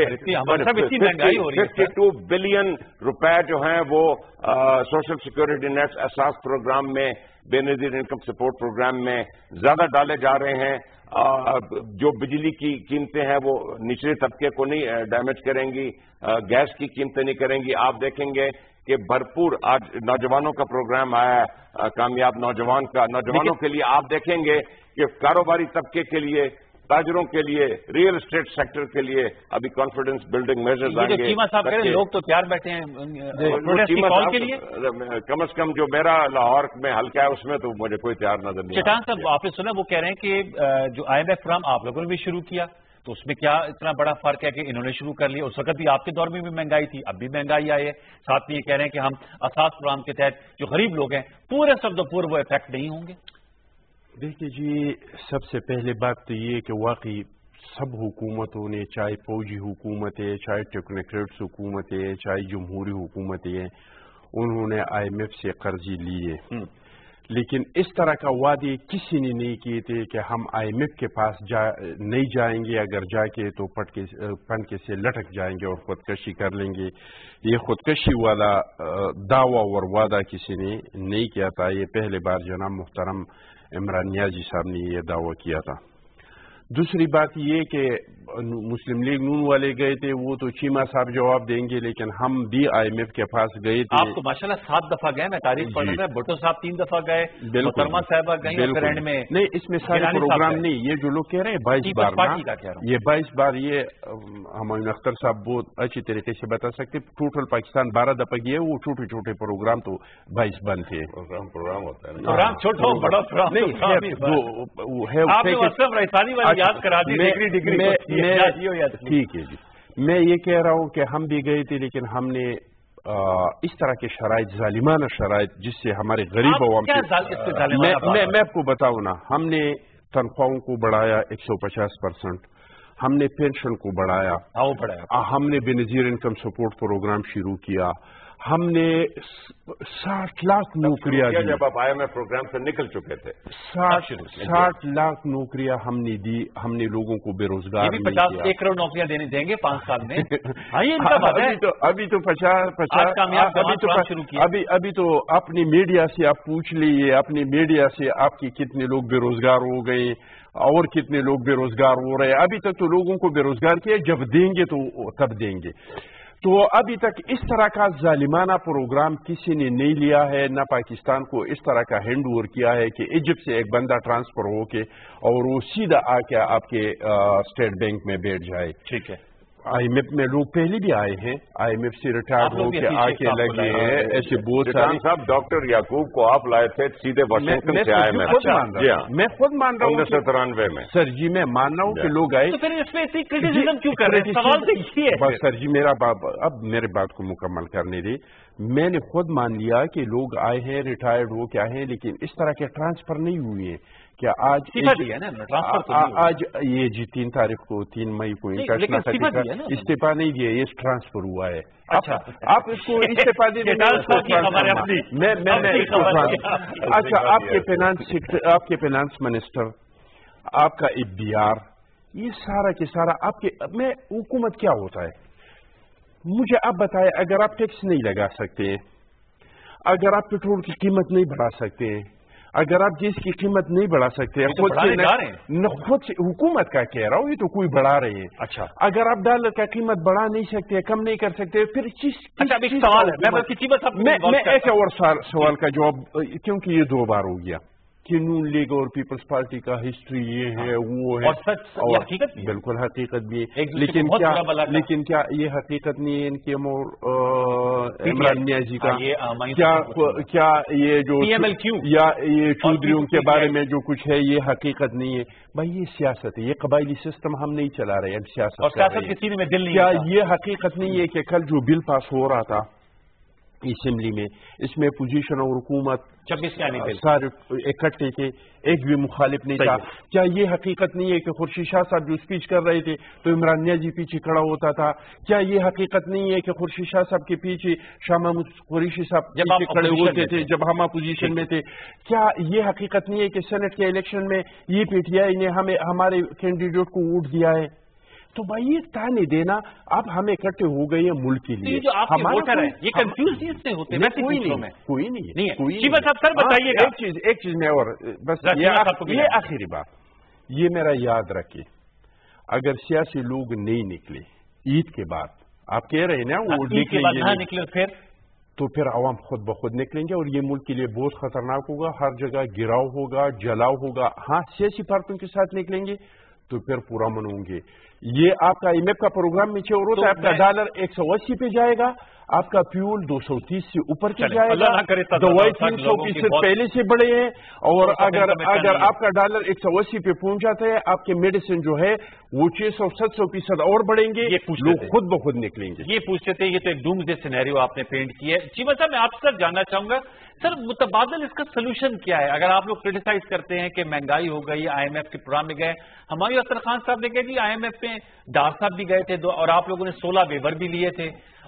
52 बिलियन रुपए जो हैं वो social security net Ehsaas program में, बेनजीर इनकम सपोर्ट प्रोग्राम में ज्यादा डाले जा रहे हैं। जो बिजली की कीमतें हैं वो निचले तबके को नहीं डैमेज करेंगी, गैस की कीमतें नहीं करेंगी। आप देखेंगे कि भरपूर आज नौजवानों का प्रोग्राम आया है, कामयाब नौजवान का, नौजवानों के लिए आप देखेंगे कि कारोबारी तबके के लिए, ताजरों के लिए, रियल एस्टेट सेक्टर के लिए अभी कॉन्फिडेंस बिल्डिंग मेजर्स आएंगे। चीमा साहब कह रहे हैं लोग तो तैयार बैठे हैं कॉल के लिए। कम से कम जो मेरा लाहौर में हल्का है उसमें तो मुझे कोई तैयार नजर नहीं। चट्टान साहब आपने सुना, वो कह रहे हैं कि जो IMF प्रोग्राम आप लोगों ने भी शुरू किया तो उसमें क्या इतना बड़ा फर्क है कि इन्होंने शुरू कर लिया? उस वक्त भी आपके दौर में भी महंगाई थी, अब भी महंगाई आई है। साथ में ये कह रहे हैं कि हम असास प्रोग्राम के तहत जो गरीब लोग हैं पूरे शब्दों वो इफेक्ट नहीं होंगे। देखिए जी, सबसे पहले बात तो ये कि वाकई सब हुकूमतों ने, चाहे फौजी हुकूमतें, चाहे टेक्नोक्रेट्स हुकूमतें, चाहे जमहूरी हुकूमतें, उन्होंने IMF से कर्जी लिए। لیکن اس طرح کا وعدے کسی نے نہیں کیے تھے کہ ہم IMF کے پاس نہیں جائیں گے، اگر جا کے تو پنکے سے لٹک جائیں گے اور خودکشی کر لیں گے. یہ خودکشی والا دعویٰ اور وعدہ کسی نے نہیں کیا تھا. یہ پہلے بار جناب محترم عمران نیازی صاحب نے یہ دعویٰ کیا تھا. دوسری بات یہ کہ مسلم لیگ نون والے گئے تھے، وہ تو چیمہ صاحب جواب دیں گے، لیکن ہم بھی IMF کے پاس گئے تھے. آپ تو ماشاءاللہ 7 دفعہ گئے، میں تاریخ پڑھ رہا ہوں. بھٹو صاحب 3 دفعہ گئے، محترمہ صاحبہ گئی، اور اینڈ میں نہیں، اس میں سارے پروگرام نہیں. یہ جو لوگ کہہ رہے ہیں 22 بار یہ 22 بار، یہ ہمایون اختر صاحب بہت اچھی طریقے سے بتا سکتے. ٹوٹل پاکستان 12 دفعہ گئے، وہ چھوٹے چھوٹے پروگرام تو 22 بند تھے. پروگرام ہوتا ہے پروگرام چھوٹا بڑا پروگرام نہیں. یاد کرا دی ڈگری ٹھیک ہے جی. میں یہ کہہ رہا ہوں کہ ہم بھی گئے تھے، لیکن ہم نے اس طرح کے شرائط، ظالمانہ شرائط، جس سے ہمارے غریب عوام میں آپ کو بتاؤں نا، ہم نے تنخواہوں کو بڑھایا 150%، ہم نے پینشن کو بڑھایا، ہم نے بے نظیر انکم سپورٹ پروگرام شروع کیا، ہم نے 60 لاکھ نوکریاں دی. جب آپ IMF پروگرام سے نکل چکے تھے 60 لاکھ نوکریاں ہم نے دی. ہم نے لوگوں کو بے روزگار 51 کروڑ نوکریاں دیں گے 5 سال میں. ابھی تو 50 ابھی تو اپنی میڈیا سے آپ پوچھ لیجیے، اپنی میڈیا سے آپ کے کتنے لوگ بے روزگار ہو گئے اور کتنے لوگ بے روزگار ہو رہے ہیں. ابھی تک تو لوگوں کو بے روزگار کیا، جب دیں گے تو تب دیں گے. تو ابھی تک اس طرح کا ظالمانہ پروگرام کسی نے نہیں لیا ہے، نہ پاکستان کو اس طرح کا ہینڈ اوور کیا ہے کہ ایجپٹ سے ایک بندہ ٹرانسفر ہو کے اور وہ سیدھا آ کے آپ کے اسٹیٹ بینک میں بیٹھ جائے. ٹھیک ہے. IMF میں لوگ پہلے بھی آئے ہیں، IMF سے ریٹائر ہو کے آ کے لگے ہیں. ایسے بہت سارے صاحب. ڈاکٹر یعقوب کو آپ لائے تھے سیدھے واشنگٹن سے IMF. میں خود مان رہا ہوں 1993 میں. سر جی میں مان رہا ہوں کہ لوگ آئے. تو پھر اس میں اتنی کرٹیسزم کیوں کر رہے ہیں؟ سوال تو یہ ہے. بس سر جی اب میرے بات کو مکمل کرنے دے. میں نے خود مان لیا کہ لوگ آئے ہیں، ریٹائرڈ ہو کے آئے ہیں، لیکن اس طرح کے ٹرانسفر نہیں ہوئے ہیں. کیا آج یہ جی 3 تاریخ کو 3 مئی کو استعفا نہیں دیا، یہ ٹرانسفر ہوا ہے. آپ اس کو استعفا دینے اچھا آپ کے فائنانس منسٹر، آپ کا FDR، یہ سارا کے سارا آپ کے میں حکومت کیا ہوتا ہے؟ مجھے آپ بتائیں. اگر آپ ٹیکس نہیں لگا سکتے ہیں، اگر آپ پیٹرول کی قیمت نہیں بڑھا سکتے ہیں، اگر آپ گیس کی قیمت نہیں بڑھا سکتے، خود سے حکومت کا کہہ رہا ہوں، یہ تو کوئی بڑھا رہے ہیں. اچھا اگر آپ ڈالر کا قیمت بڑھا نہیں سکتے، کم نہیں کر سکتے، پھر سوال ہے. میں ایک اور سوال کا جواب، کیونکہ یہ 2 بار ہو گیا کہ نون لیگ اور پیپلز پارٹی کا ہسٹری یہ ہے وہ ہے، اور بالکل حقیقت بھی ہے. لیکن کیا یہ حقیقت نہیں ہے ان کے عمران نیازی کا؟ کیا یہ جو یا یہ چودھریوں کے بارے میں جو کچھ ہے یہ حقیقت نہیں ہے؟ بھائی یہ سیاست ہے، یہ قبائلی سسٹم ہم نہیں چلا رہے، ہم سیاست. کیا یہ حقیقت نہیں ہے کہ کل جو بل پاس ہو رہا تھا اسمبلی میں، اس میں پوزیشن اور حکومت سارے اکٹھے تھے، ایک بھی مخالف نہیں تھا؟ کیا یہ حقیقت نہیں ہے کہ خورشید شاہ صاحب جو اسپیچ کر رہے تھے تو عمران نیازی پیچھے کھڑا ہوتا تھا؟ کیا یہ حقیقت نہیں ہے کہ خورشید شاہ صاحب کے پیچھے شاہ محمود قریشی صاحب پیچھے کھڑے ہوتے تھے جب ہم اپوزیشن میں تھے؟ کیا یہ حقیقت نہیں ہے کہ سینٹ کے الیکشن میں یہ PTI نے ہمارے کینڈیڈیٹ کو ووٹ دیا ہے؟ تو بھائی یہ تانے دینا، اب ہم اکٹھے ہو گئے ہیں ملک کے لیے. یہ کنفیوز ہوتے ہیں. کوئی نہیں. سر بتائیے ایک چیز میں اور بس یہ آخری بات، یہ میرا یاد رکھے، اگر سیاسی لوگ نہیں نکلے عید کے بعد، آپ کہہ رہے ہیں نا وہ نکلے تو پھر عوام خود بخود نکلیں گے اور یہ ملک کے لیے بہت خطرناک ہوگا. ہر جگہ گراؤ ہوگا، جلاؤ ہوگا. ہاں سیاسی پارٹیوں کے ساتھ نکلیں گے تو پھر پورا من ہوں گے. یہ آپ کا IMF کا پروگرام نیچے اور ہوتا ہے، آپ کا ڈالر 180 پہ جائے گا، آپ کا فیول 230 سے اوپر چل جائے گا، دوائی 300% پہلے سے بڑھے ہیں، اور اگر آپ کا ڈالر 180 پہ پہنچ جاتا ہے، آپ کے میڈیسن جو ہے وہ 600-700% اور بڑھیں گے. لوگ خود بخود نکلیں گے. یہ پوچھتے تھے، یہ تو ایک ڈوم ڈے سینیریو آپ نے پینٹ کیا ہے. چیمہ صاحب میں آپ سے جاننا چاہوں گا سر، متبادل اس کا سلوشن کیا ہے؟ اگر آپ لوگ کرٹیسائز کرتے ہیں کہ مہنگائی ہو گئی، IMF کے پروگرام میں گئے، ہمایوں اختر خان صاحب نے کہا جی IMF میں ڈار صاحب بھی گئے تھے اور آپ لوگوں نے 16 ویور بھی لیے تھے،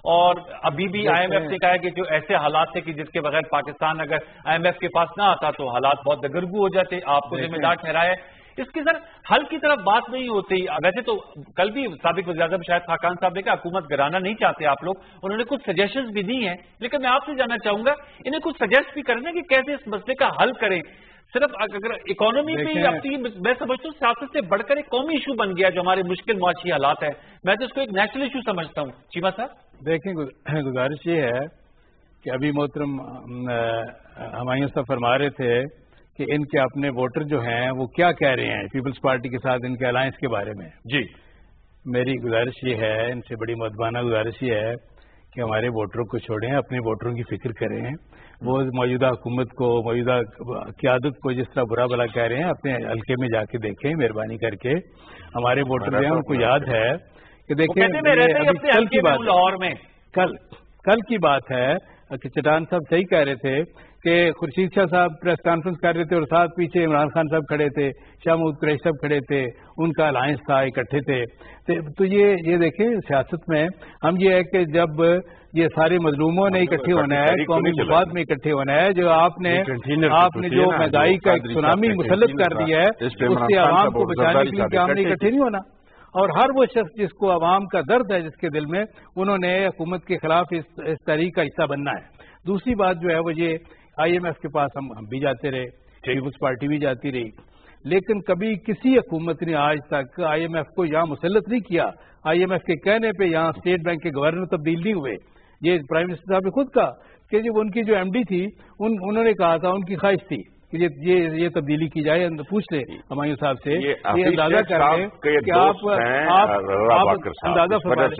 اور ابھی بھی آئی ایم ایف نے کہا ہے کہ جو ایسے حالات تھے کہ جس کے بغیر پاکستان اگر آئی ایم ایف کے پاس نہ آتا تو حالات بہت دگرگو ہو جاتے. آپ کو ذمہ دار ٹھہرایا ہے. اس کی سر حل کی طرف بات نہیں ہوتی. ویسے تو کل بھی سابق وزیر اعظم شاہد خاقان صاحب نے کہا حکومت گرانا نہیں چاہتے آپ لوگ, انہوں نے کچھ سجیشنز بھی دی ہیں, لیکن میں آپ سے جاننا چاہوں گا انہیں کچھ سجیسٹ بھی کرنا کہ کیسے اس مسئلے کا حل کریں. صرف اگر اکانومی پہ اپنی میں سمجھتا ہوں سیاست سے بڑھ کر ایک قومی ایشو بن گیا جو ہمارے مشکل معاشی حالات ہے, میں تو اس کو ایک نیشنل ایشو سمجھتا ہوں. چیمہ صاحب دیکھیں, گزارش یہ ہے کہ ابھی محترم ہمایوں صاحب فرما رہے تھے کہ ان کے اپنے ووٹر جو ہیں وہ کیا کہہ رہے ہیں پیپلز پارٹی کے ساتھ ان کے الائنس کے بارے میں. جی میری گزارش یہ ہے, ان سے بڑی مدبانہ گزارش یہ ہے کہ ہمارے ووٹروں کو چھوڑیں, اپنے ووٹروں کی فکر کریں. وہ موجودہ حکومت کو, موجودہ قیادت کو جس طرح برا بلا کہہ رہے ہیں, اپنے حلقے میں جا کے دیکھیں مہربانی کر کے. ہمارے ووٹر جو ہیں ان کو یاد ہے کہ دیکھیں کل کی بات, لاہور میں کل کی بات ہے کہ چٹان صاحب صحیح کہہ رہے تھے کہ خورشید شاہ صاحب پریس کانفرنس کر رہے تھے اور ساتھ پیچھے عمران خان صاحب کھڑے تھے, شاہ محمود قریشی صاحب کھڑے تھے, ان کا الائنس تھا, اکٹھے تھے. تو یہ دیکھیں سیاست میں ہم یہ ہے کہ جب یہ سارے مظلوموں نے اکٹھے ہونا ہے, قومی مفاد میں اکٹھے ہونا ہے, جو آپ نے جو مہنگائی کا ایک سونامی مسلط کر دیا ہے اس سے عوام کو بچانے کے لیے ہم نے اکٹھے نہیں ہونا. اور ہر وہ شخص جس کو عوام کا درد ہے جس کے دل میں, انہوں نے حکومت کے خلاف اس تحریک کا حصہ بننا ہے. دوسری بات جو ہے وہ یہ آئی ایم ایف کے پاس ہم بھی جاتے رہے, پیپلز پارٹی بھی جاتی رہی, لیکن کبھی کسی حکومت نے آج تک آئی ایم ایف کو یہاں مسلط نہیں کیا. آئی ایم ایف کے کہنے پہ یہاں اسٹیٹ بینک کے گورنر تبدیل نہیں ہوئے. یہ پرائم منسٹر صاحب نے خود کہا کہ جب ان کی جو ایم ڈی تھی انہوں نے کہا تھا, ان کی خواہش تھی کہ یہ تبدیلی کی جائے. پوچھ لیں ہمایوں صاحب سے, یہ اندازہ کر لیں کہ آپ اندازہ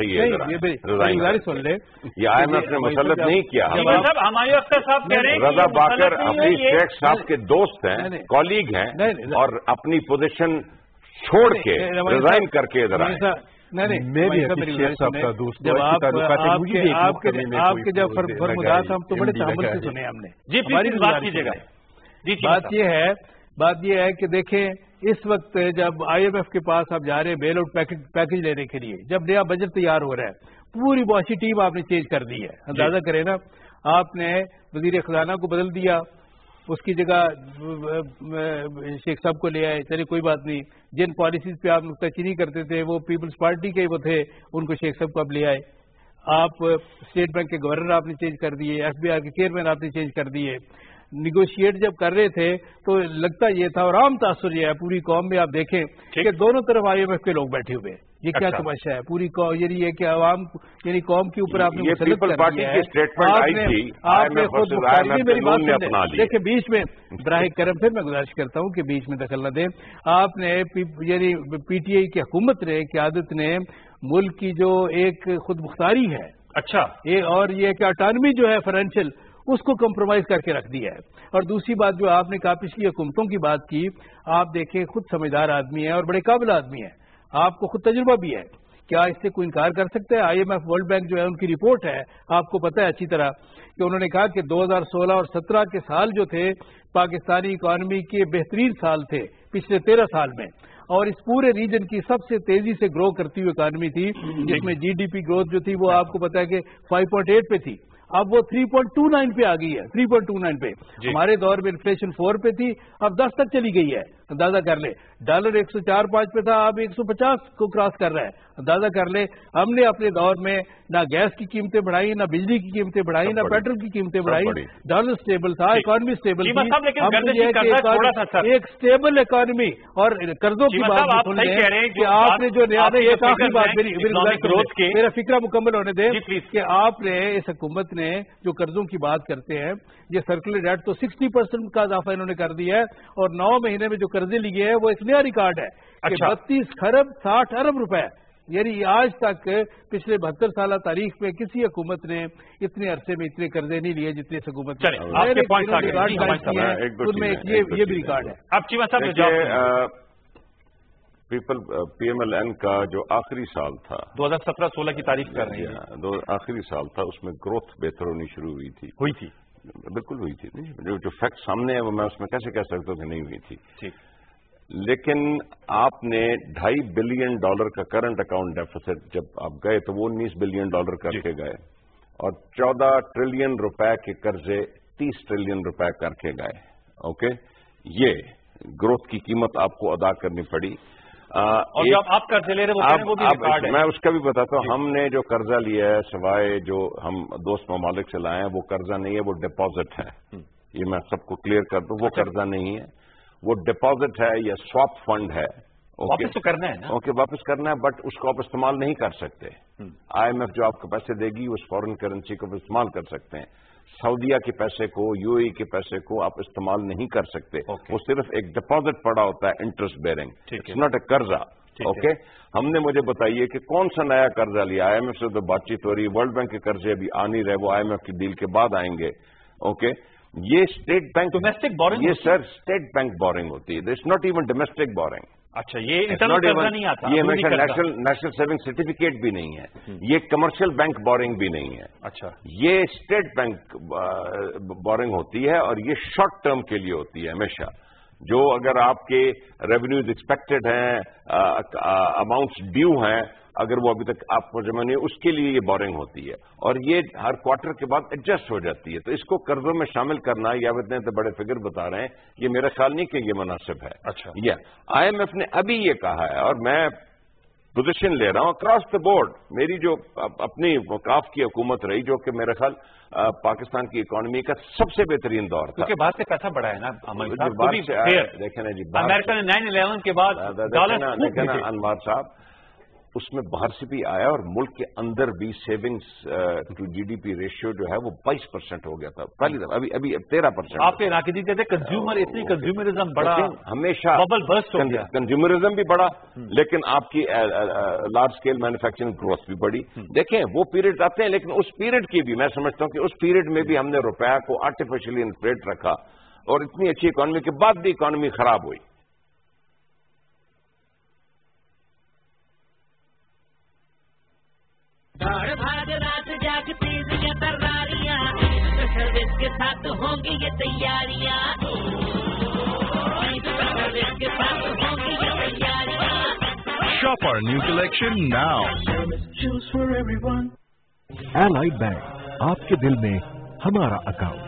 سن لیں, یہ آئی ایم ایف نے مسلط نہیں کیا. ہمایوں اختر صاحب کہہ رہے ہیں رضا باقر حفیظ شیخ صاحب کے دوست ہیں, کالیگ ہیں, اور اپنی پوزیشن چھوڑ کے ریزائن کر کے ادھر آئے. جب آپ کے جب فرمودات ہم تو بڑے تحمل سے سنے ہم نے. جی بات کیجیے گا. بات یہ ہے کہ دیکھیں اس وقت جب آئی ایم ایف کے پاس آپ جا رہے ہیں بیل آؤٹ پیکج لینے کے لیے, جب نیا بجٹ تیار ہو رہا ہے, پوری معاشی ٹیم آپ نے چینج کر دی ہے. اندازہ کریں نا, آپ نے وزیر خزانہ کو بدل دیا, اس کی جگہ شیخ صاحب کو لے آئے. چلیے کوئی بات نہیں, جن پالیسیز پہ آپ نکتہ چینی کرتے تھے وہ پیپلز پارٹی کے وہ تھے, ان کو شیخ صاحب کو اب لے آئے. آپ اسٹیٹ بینک کے گورنر آپ نے چینج کر دیے, ایف بی آئی کے چیئرمین آپ نے چینج کر دیے. نیگوشیٹ جب کر رہے تھے تو لگتا یہ تھا, اور عام تاثر یہ ہے پوری قوم میں, آپ دیکھیں کہ دونوں طرف آئی ایم ایف کے لوگ بیٹھے ہوئے. یہ کیا تماشا ہے پوری قوم, یہ کہ عوام یعنی قوم کے اوپر آپ نے مسلط کر دیا ہے. آپ نے خود میری بات سن لیں. دیکھیں بیچ میں براہ کرم پھر میں گزارش کرتا ہوں کہ بیچ میں دخل نہ دیں. آپ نے یعنی پی ٹی آئی کی حکومت نے, قیادت نے ملک کی جو ایک خود مختاری ہے, اچھا اور یہ کہ اٹانومی جو ہے فائنینشیل, اس کو کمپرومائز کر کے رکھ دیا ہے. اور دوسری بات جو آپ نے کہا پچھلی حکومتوں کی بات کی, آپ دیکھیں خود سمجھدار آدمی ہے اور بڑے قابل آدمی ہے, آپ کو خود تجربہ بھی ہے, کیا اس سے کوئی انکار کر سکتا ہے؟ I M F World Bank جو ہے ان کی رپورٹ ہے, آپ کو پتہ ہے اچھی طرح کہ انہوں نے کہا کہ 2016 اور 17 کے سال جو تھے پاکستانی اکانومی کے بہترین سال تھے پچھلے 13 سال میں, اور اس پورے ریجن کی سب سے تیزی سے گرو کرتی ہوئی اکانومی تھی, جس میں جی ڈی پی گروتھ جو تھی وہ آپ کو پتا ہے کہ 5.8 پہ تھی, اب وہ 3.29 پہ آ گئی ہے. 3.29 پہ ہمارے دور میں انفلیشن 4 پہ تھی, اب 10 تک چلی گئی ہے. اندازہ کر لے, ڈالر 104.5 پہ تھا, اب 150 کو کراس کر رہا ہے. اندازہ کر لے, ہم نے اپنے دور میں نہ گیس کی قیمتیں بڑھائی, نہ بجلی کی قیمتیں بڑھائی, نہ پیٹرول کی قیمتیں بڑھائی. ڈالر سٹیبل تھا, اکانومی سٹیبل تھی. ایک سٹیبل اکانومی اور قرضوں کی بات کہ آپ نے جو نیا, ایک آخری بات میرا فکرہ مکمل ہونے دیں کہ آپ نے اس حکومت نے جو قرضوں کی بات کرتے ہیں, یہ سرکولر ڈیٹ تو 60% کا اضافہ انہوں نے کر دیا ہے, اور 9 مہینے میں جو قرضے لیے ہیں وہ ایک نیا ریکارڈ ہے کہ 32 خرب 60 ارب روپے. یعنی آج تک پچھلے 72 سالہ تاریخ میں کسی حکومت نے اتنے عرصے میں اتنے قرضے نہیں لیے جتنے اس حکومت نے. ان میں یہ بھی ریکارڈ ہے. اب چیمہ صاحب پی ایم ایل این کا جو آخری سال تھا 2017-16 کی تاریخ کر رہی ہے, آخری سال تھا, اس میں گروتھ بہتر ہونی شروع ہوئی تھی. بالکل ہوئی تھی. جو فیکٹ سامنے ہے وہ میں اس میں کیسے کہہ سکتا ہوں کہ نہیں ہوئی تھی. لیکن آپ نے $2.5 بلین کا کرنٹ اکاؤنٹ ڈیفیسٹ جب آپ گئے تو وہ $19 بلین کر کے گئے. اور 14 ٹریلین روپے کے قرضے 30 ٹریلین روپے کر کے گئے. اوکے, یہ گروتھ کی قیمت آپ کو ادا کرنی پڑی. اور جب آپ قرضے لے رہے وہ بھی ریکارڈ ہے. میں اس کا بھی بتاتا ہوں. ہم نے جو قرضہ لیا ہے سوائے جو ہم دوست ممالک سے لائے ہیں وہ قرضہ نہیں ہے, وہ ڈپازٹ ہے. یہ میں سب کو کلیئر کر دوں, وہ قرضہ نہیں ہے, وہ ڈپازٹ ہے یا سواپ فنڈ ہے. واپس تو کرنا ہے نا. اوکے, واپس کرنا ہے, بٹ اس کو آپ استعمال نہیں کر سکتے. IMF جو آپ کو پیسے دے گی اس فورن کرنسی کو استعمال کر سکتے ہیں. سعودیہ کے پیسے کو, UAE کے پیسے کو آپ استعمال نہیں کر سکتے. وہ صرف ایک ڈپازٹ پڑا ہوتا ہے interest bearing, it's not a قرضہ. اوکے, ہم نے مجھے بتائیے کہ کون سا نیا قرضہ لیا. IMF سے تو بات چیت ہو رہی ہے, ورلڈ بینک کے قرضے ابھی آ نہیں رہے, وہ IMF کی ڈیل کے بعد آئیں گے. اوکے, یہ اسٹیٹ بینک ڈومیسٹک بورنگ, یہ سر اسٹیٹ بینک بورنگ ہوتی ہے. It's not even domestic boring. اچھا, یہ انٹرنل قرضہ نہیں آتا. یہ ہمیشہ نیشنل سیونگ سرٹیفکیٹ بھی نہیں ہے, یہ کمرشل بینک بورنگ بھی نہیں ہے. اچھا, یہ اسٹیٹ بینک بورنگ ہوتی ہے اور یہ شارٹ ٹرم کے لیے ہوتی ہے ہمیشہ. جو اگر آپ کے ریونیوز ایکسپیکٹڈ ہیں, اماؤنٹس ڈیو ہیں, اگر وہ ابھی تک آپ کو جمع نہیں, اس کے لیے یہ بورنگ ہوتی ہے اور یہ ہر کوارٹر کے بعد ایڈجسٹ ہو جاتی ہے. تو اس کو قرضوں میں شامل کرنا, یا اتنے تو بڑے فگر بتا رہے ہیں, یہ میرا خیال نہیں کہ یہ مناسب ہے. اچھا, یہ IMF نے ابھی یہ کہا ہے اور میں پوزیشن لے رہا ہوں اکراس دا بورڈ. میری جو اپنی وقاف کی حکومت رہی, جو کہ میرا خیال پاکستان کی اکانومی کا سب سے بہترین دور تھا. کیونکہ باہر سے پیسہ بڑھا ہے نا. دیکھیں نا جی, امریکہ نے 9/11 کے بعد دیکھیں نا انوار صاحب, اس میں باہر سے بھی آیا اور ملک کے اندر بھی سیونگز ٹو GDP ریشیو جو ہے وہ 22% ہو گیا تھا پہلی دفعہ. ابھی 13%. آپ کے علاقے دیتے تھے کنزیومر, اتنی کنزیومرزم بڑا, ہمیشہ ببل برسٹ ہو گیا. کنزیومرزم بھی بڑا, لیکن آپ کی لارج اسکیل مینوفیکچرنگ گروتھ بھی بڑی. دیکھیں وہ پیریڈ آتے ہیں, لیکن اس پیریڈ کی بھی میں سمجھتا ہوں کہ اس پیریڈ میں بھی ہم نے روپیہ کو آرٹیفیشلی انفلیٹ رکھا اور اتنی اچھی اکانومی کے بعد بھی اکانومی خراب ہوئی. بھاگ رات جاگتی یہ تراریاں, سروس کے ساتھ ہوں گی یہ تیاریاں, سروس کے ساتھ ہوں گی یہ تیاریاں. Shop our new collection now. Choose for everyone. Allied Bank, آپ کے دل میں ہمارا اکاؤنٹ.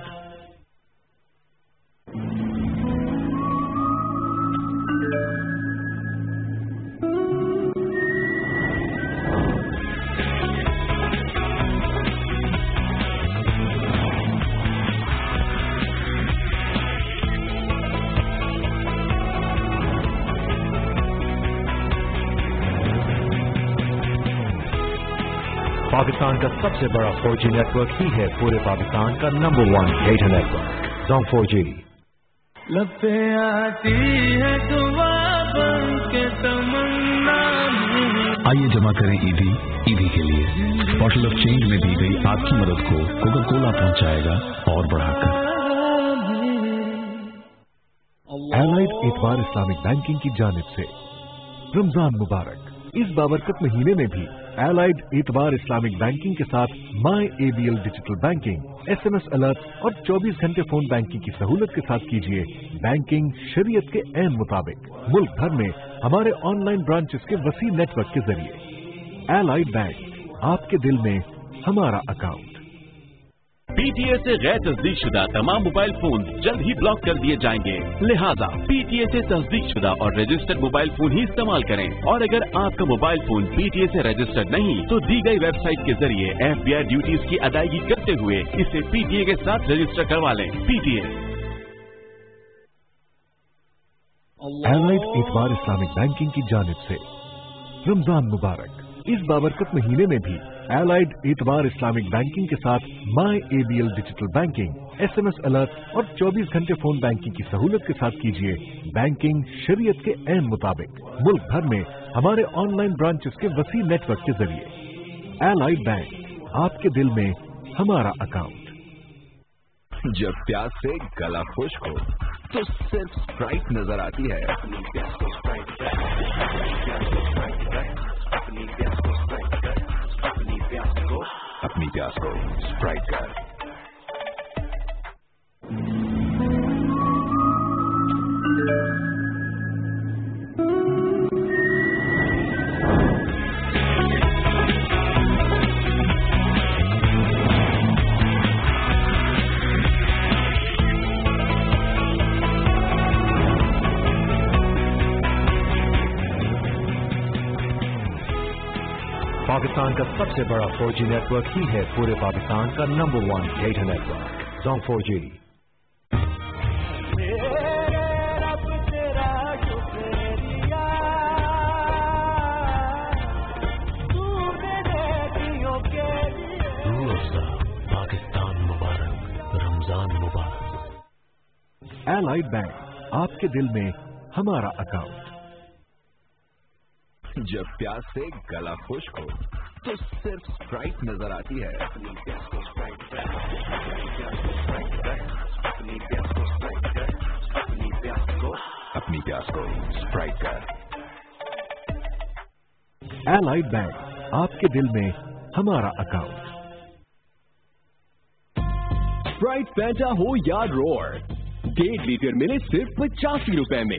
پاکستان کا سب سے بڑا 4G نیٹ ورک ہی ہے پورے پاکستان کا number 1 data network Zong 4G. لب پہ آتی ہے دعا بن کے تمنا. آئیے جمع کریں ایدھی کے لیے. بوٹل آف چینج میں دی گئی آپ کی مدد کو کوکا کولا پہنچائے گا اور بڑھا کر. ایلائڈ اعتبار اسلامک بینکنگ کی جانب سے رمضان مبارک. اس بابرکت مہینے میں بھی ایلائڈ اعتبار اسلامک بینکنگ کے ساتھ my ABL digital banking, SMS alert اور 24 گھنٹے فون بینکنگ کی سہولت کے ساتھ کیجیے بینکنگ شریعت کے عین مطابق. ملک بھر میں ہمارے آن لائن برانچز کے وسیع نیٹ ورک کے ذریعے. ایلائڈ بینک, آپ کے دل میں ہمارا اکاؤنٹ. PTA سے غیر تصدیق شدہ تمام موبائل فون جلد ہی بلاک کر دیے جائیں گے, لہذا PTA سے تصدیق شدہ اور رجسٹرڈ موبائل فون ہی استعمال کریں. اور اگر آپ کا موبائل فون PTA سے رجسٹرڈ نہیں تو دی گئی ویب سائٹ کے ذریعے FBI ڈیوٹیز کی ادائیگی کرتے ہوئے اسے PTA کے ساتھ رجسٹر کروا لیں. PTA. Allied Aitebar Islamic banking کی جانب سے رمضان مبارک. اس بابرکت مہینے میں بھی ایلائڈ اعتبار اسلامک بینکنگ کے ساتھ my ABL digital banking, SMS alert اور 24 گھنٹے فون بینکنگ کی سہولت کے ساتھ کیجیے بینکنگ شریعت کے عین مطابق. ملک بھر میں ہمارے آن لائن برانچز کے وسیع نیٹ ورک کے ذریعے. ایلائڈ بینک, آپ کے دل میں ہمارا اکاؤنٹ. جب پیاس سے گلا خشک ہو تو صرف اسپرائٹ نظر آتی ہے. اپنی پیاس کو اسپرائٹ کر. पाकिस्तान का सबसे बड़ा 4G नेटवर्क ही है पूरे पाकिस्तान का number 1 data network Zone 4G। Pakistan मुबारक, रमजान मुबारक। एलाइड बैंक, आपके दिल में हमारा अकाउंट। जब प्यास से गला खुश्क हो तो सिर्फ स्प्राइट नजर आती है। अपनी प्यास को स्प्राइट कर। एलाइड बैंक, आपके दिल में हमारा अकाउंट। स्प्राइट फैंटा हो या रोर, 1.5 लीटर मिले सिर्फ 85 रुपए में।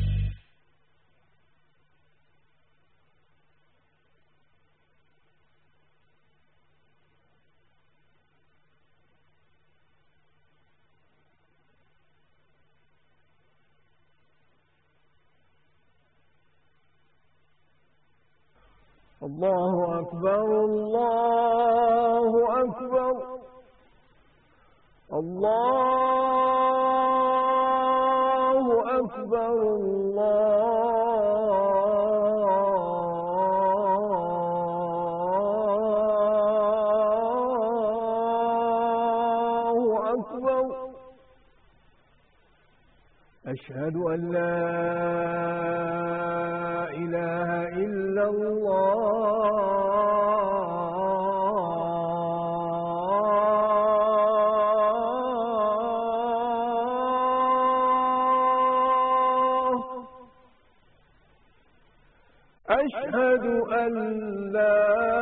अल्लाहु अकबर, अल्लाहु अकबर, अल्लाहु अकबर, अल्लाहु अकबर। अशहदु अन ला इलाहा इल्लल्लाह। أشهد أن لا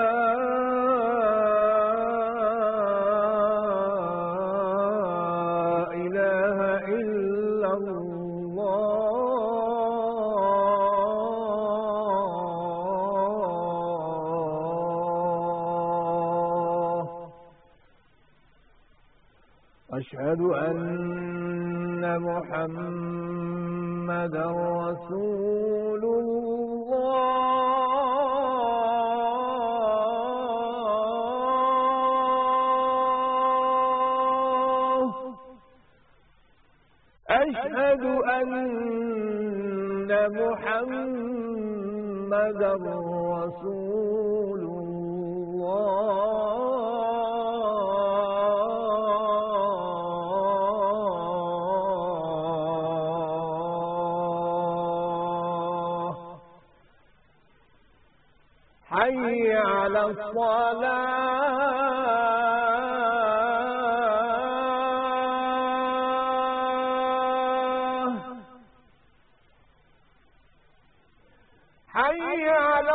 إله إلا الله. أشهد أن محمدا رسول أشهد أن محمدا رسول الله. حي على الصلاة. حي على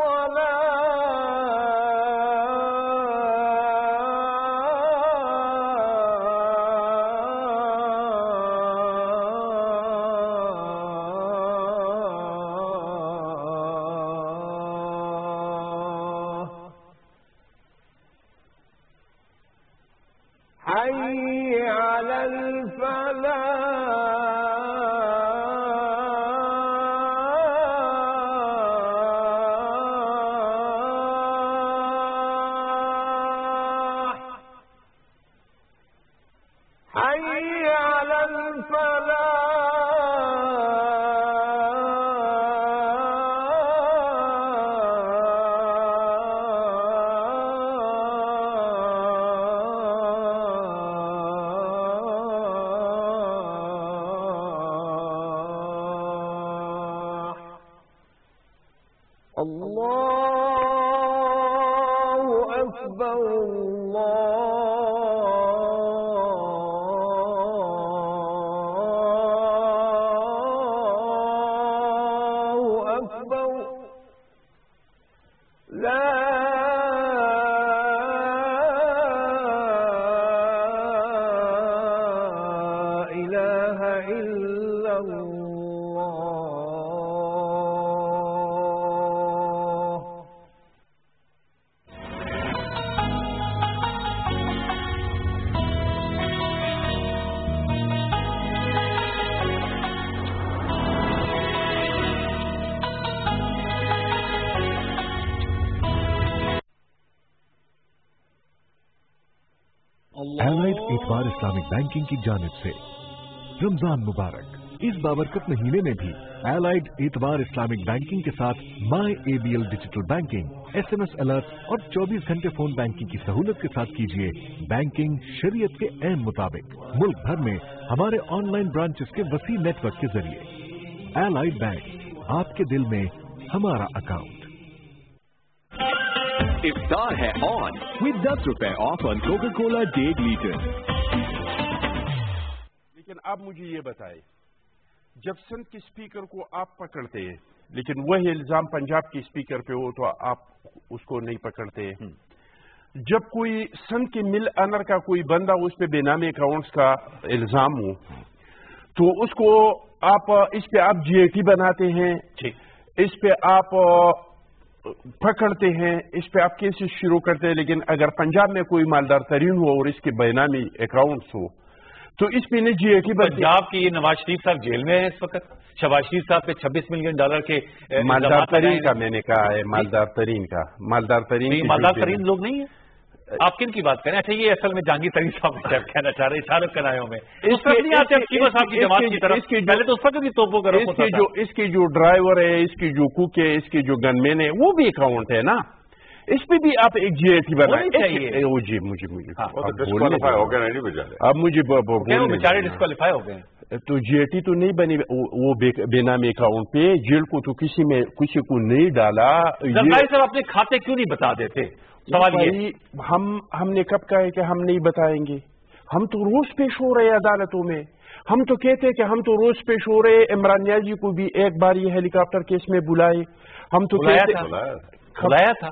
الصلاة. حي على الفلاح. حي على الفلاح. الله أكبر، الله أكبر. لا إله إلا الله. एतबार इस्लामिक बैंकिंग की जानिब से रमजान मुबारक। इस बाबरकत महीने में भी एलाइड एतबार इस्लामिक बैंकिंग के साथ my ABL digital banking, SMS alert और 24 घंटे फोन बैंकिंग की सहूलत के साथ कीजिए बैंकिंग शरीयत के ऐन मुताबिक। मुल्क भर में हमारे ऑनलाइन ब्रांचेस के वसी नेटवर्क के जरिए। एलाइड बैंक, आपके दिल में हमारा अकाउंट। इफ्तार है ऑन विद 10 रुपए off on Coca Cola 1.5 litre. लेकिन आप मुझे ये बताएं, जब सिंध के स्पीकर को आप पकड़ते हैं, लेकिन वही इल्जाम पंजाब के स्पीकर पे हो तो आप उसको नहीं पकड़ते। जब कोई सिंध के मिल अनर का कोई बंदा उस पे बेनामी अकाउंट्स का इल्जाम हो तो उसको आप इस पे आप GAT बनाते हैं, इस पे आप पकड़ते हैं, इस पे आप केसेस शुरू करते हैं। लेकिन अगर पंजाब में कोई मालदार तरीन हो और इसके बेनामी अकाउंट्स हो तो इस पे नहीं GAT। पंजाब की नवाज शरीफ साहब जेल में है इस वक्त। शहबाज शरीफ साहब पे $26 मिलियन के मालदार तरीन का मैंने कहा है, मालदार तरीन का। मालदार तरीन लोग नहीं है। आप किन की बात करें? अच्छा, ये असल में जहांगीर तरीन साहब कहना चाह रहे हैं शाहरुख कनायों में साहब की जमात की तरफ। पहले तो उस वक्त भी तोपों का इसके जो ड्राइवर है, इसकी जो कुक है, इसके जो गनमैन है, वो भी अकाउंट है ना। इस पे भी आप एक GAT बनाए चाहिए। वो जी मुझे डिस्क्वालीफाई हो गए नहीं बेचारे। अब मुझे बेचारे डिस्क्वालीफाई हो गए तो GAT तो नहीं बनी वो बेनामी अकाउंट पे। जेल को तो किसी को नहीं डाला। सर अपने खाते क्यों नहीं बता देते? सवाल ये हमने कब कहा है कि हम नहीं बताएंगे? हम तो रोज पेश हो रहे हैं अदालतों में। हम तो कहते हैं कि हम तो रोज पेश हो रहे हैं। इमरान नियाज़ जी को भी एक बार ये हेलीकॉप्टर केस में बुलाए। हम तो बुलाया था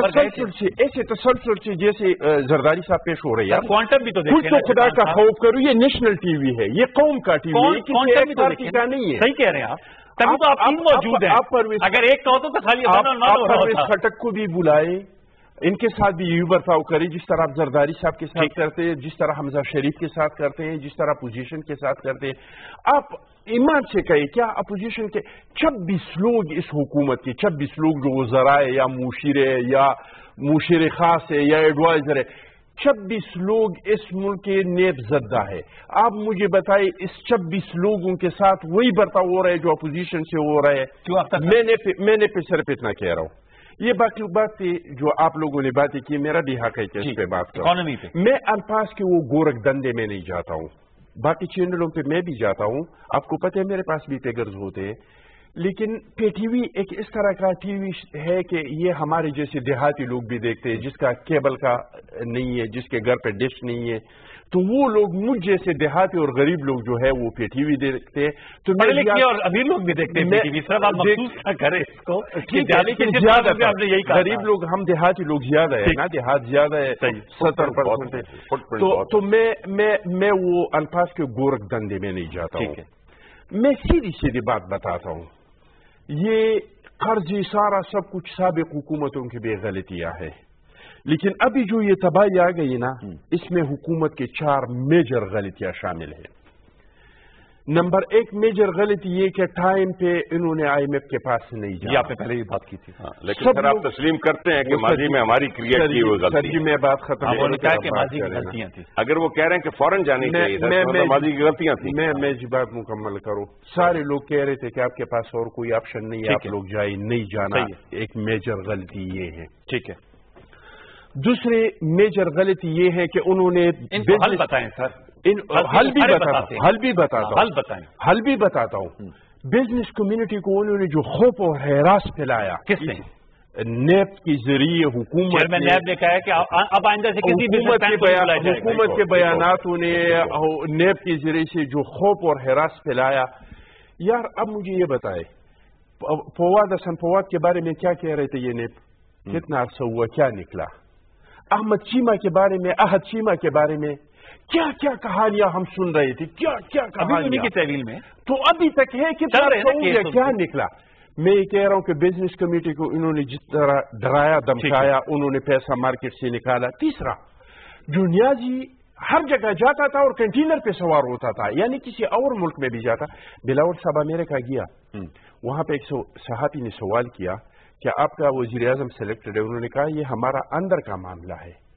ऐसे तसलसल से जैसे जरदारी साहब पेश हो रहे हैं। क्वांटम भी तो कुछ तो खुदा का खौफ करो। ये नेशनल टीवी है, ये कौम का टीवी है, किसी एक पार्टी का नहीं है। सही कह रहे हैं आप। तभी तो आप तीन मौजूद हैं। अगर एक का होता तो खाली परवेज खटक को भी बुलाए, इनके साथ भी यही बर्ताव करे जिस तरह आप जरदारी साहब के साथ करते हैं, जिस तरह हमजा शरीफ के साथ करते हैं, जिस तरह अपोजिशन के साथ करते हैं। आप ईमान से कहे, क्या अपोजिशन के 26 लोग इस हुकूमत के 26 लोग जो वज़रा है या मुशीरे या मुशीरे खास है या एडवाइजर है, 26 लोग इस मुल्क के नेब ज़द्दा है। आप मुझे बताइए इस 26 लोगों के साथ वही बर्ताव हो रहा है जो अपोजिशन से हो रहा है। मैंने पे सिर्फ इतना कह रहा हूँ। ये बाकी बात थी जो आप लोगों ने बातें की, मेरा भी हक है कि इस पे बात करूं। मैं अल्फाज के वो गोरख धंधे में नहीं जाता हूं। बाकी चैनलों पे मैं भी जाता हूं, आपको पता है मेरे पास भी फिगर्स होते हैं। लेकिन पे टीवी एक इस तरह का टीवी है कि ये हमारे जैसे देहाती लोग भी देखते हैं, जिसका केबल का नहीं है, जिसके घर पे डिश नहीं है, तो वो लोग मुझ जैसे देहाती और गरीब लोग जो है वो पे टीवी देखते हैं। तो और अमीर लोग भी देखते हैं टीवी। सर आप महसूस ना करें इसको, गरीब लोग हम देहाती लोग ज्यादा है ना, देहात ज्यादा है 70% है। तो मैं वो अल्फाज के गोरख धंधे में नहीं जाता हूँ। मैं सीधी सीधी बात बताता हूँ। ये कर्जी सारा सब कुछ साबिक हुकूमतों की बेगलतियां है। लेकिन अभी जो ये तबाही आ गई ना, इसमें हुकूमत के 4 मेजर गलतियां शामिल है। नंबर 1 मेजर गलती ये कि टाइम पे इन्होंने IMF के पास नहीं जाना। आपने पहले ही बात की थी। लेकिन सर आप तस्लीम करते हैं कि माजी में हमारी क्रिएट की हुई गलती। सर जी मैं बात खत्म थी। अगर वो कह रहे हैं कि फौरन जानी चाहिए तो माजी की गलतियां थी। मैं जी बात मुकम्मल करूं। सारे लोग कह रहे थे कि आपके पास और कोई ऑप्शन नहीं है, आप लोग जाए, नहीं जाना। एक मेजर गलती ये है। ठीक है। दूसरे मेजर गलती ये है कि उन्होंने हल बताएं सर। हल भी बताता हूं। बिजनेस कम्युनिटी को उन्होंने जो खौफ और हैरास फैलाया, किसने? नेब के जरिए हुकूमत ने कहा है कि अब आइंदा से किसी हुकूमत के बयानातों ने नेब के जरिए से जो खौफ और हैरास फैलाया। यार अब मुझे ये बताए, फवाद हसन फवाद के बारे में क्या कह रहे थे ये नेब? कितना अरसा हुआ, क्या निकला? अहमद चीमा के बारे में, अहद चीमा के बारे में क्या क्या कहानियां हम सुन रहे थे, क्या क्या कहानियां की तहवील में। तो अभी तक है कि क्या निकला। मैं ये कह रहा हूं कि बिजनेस कमेटी को इन्होंने जिस तरह डराया धमकाया, उन्होंने पैसा मार्केट से निकाला। तीसरा, जो नियाजी हर जगह जाता था और कंटेनर पे सवार होता था, यानी किसी और मुल्क में भी जाता। बिलावल साहब अमेरिका गया, वहां पे एक सहाफी ने सवाल किया कि आपका वजीर आजम सेलेक्टेड है। उन्होंने कहा ये हमारा अंदर का मामला है,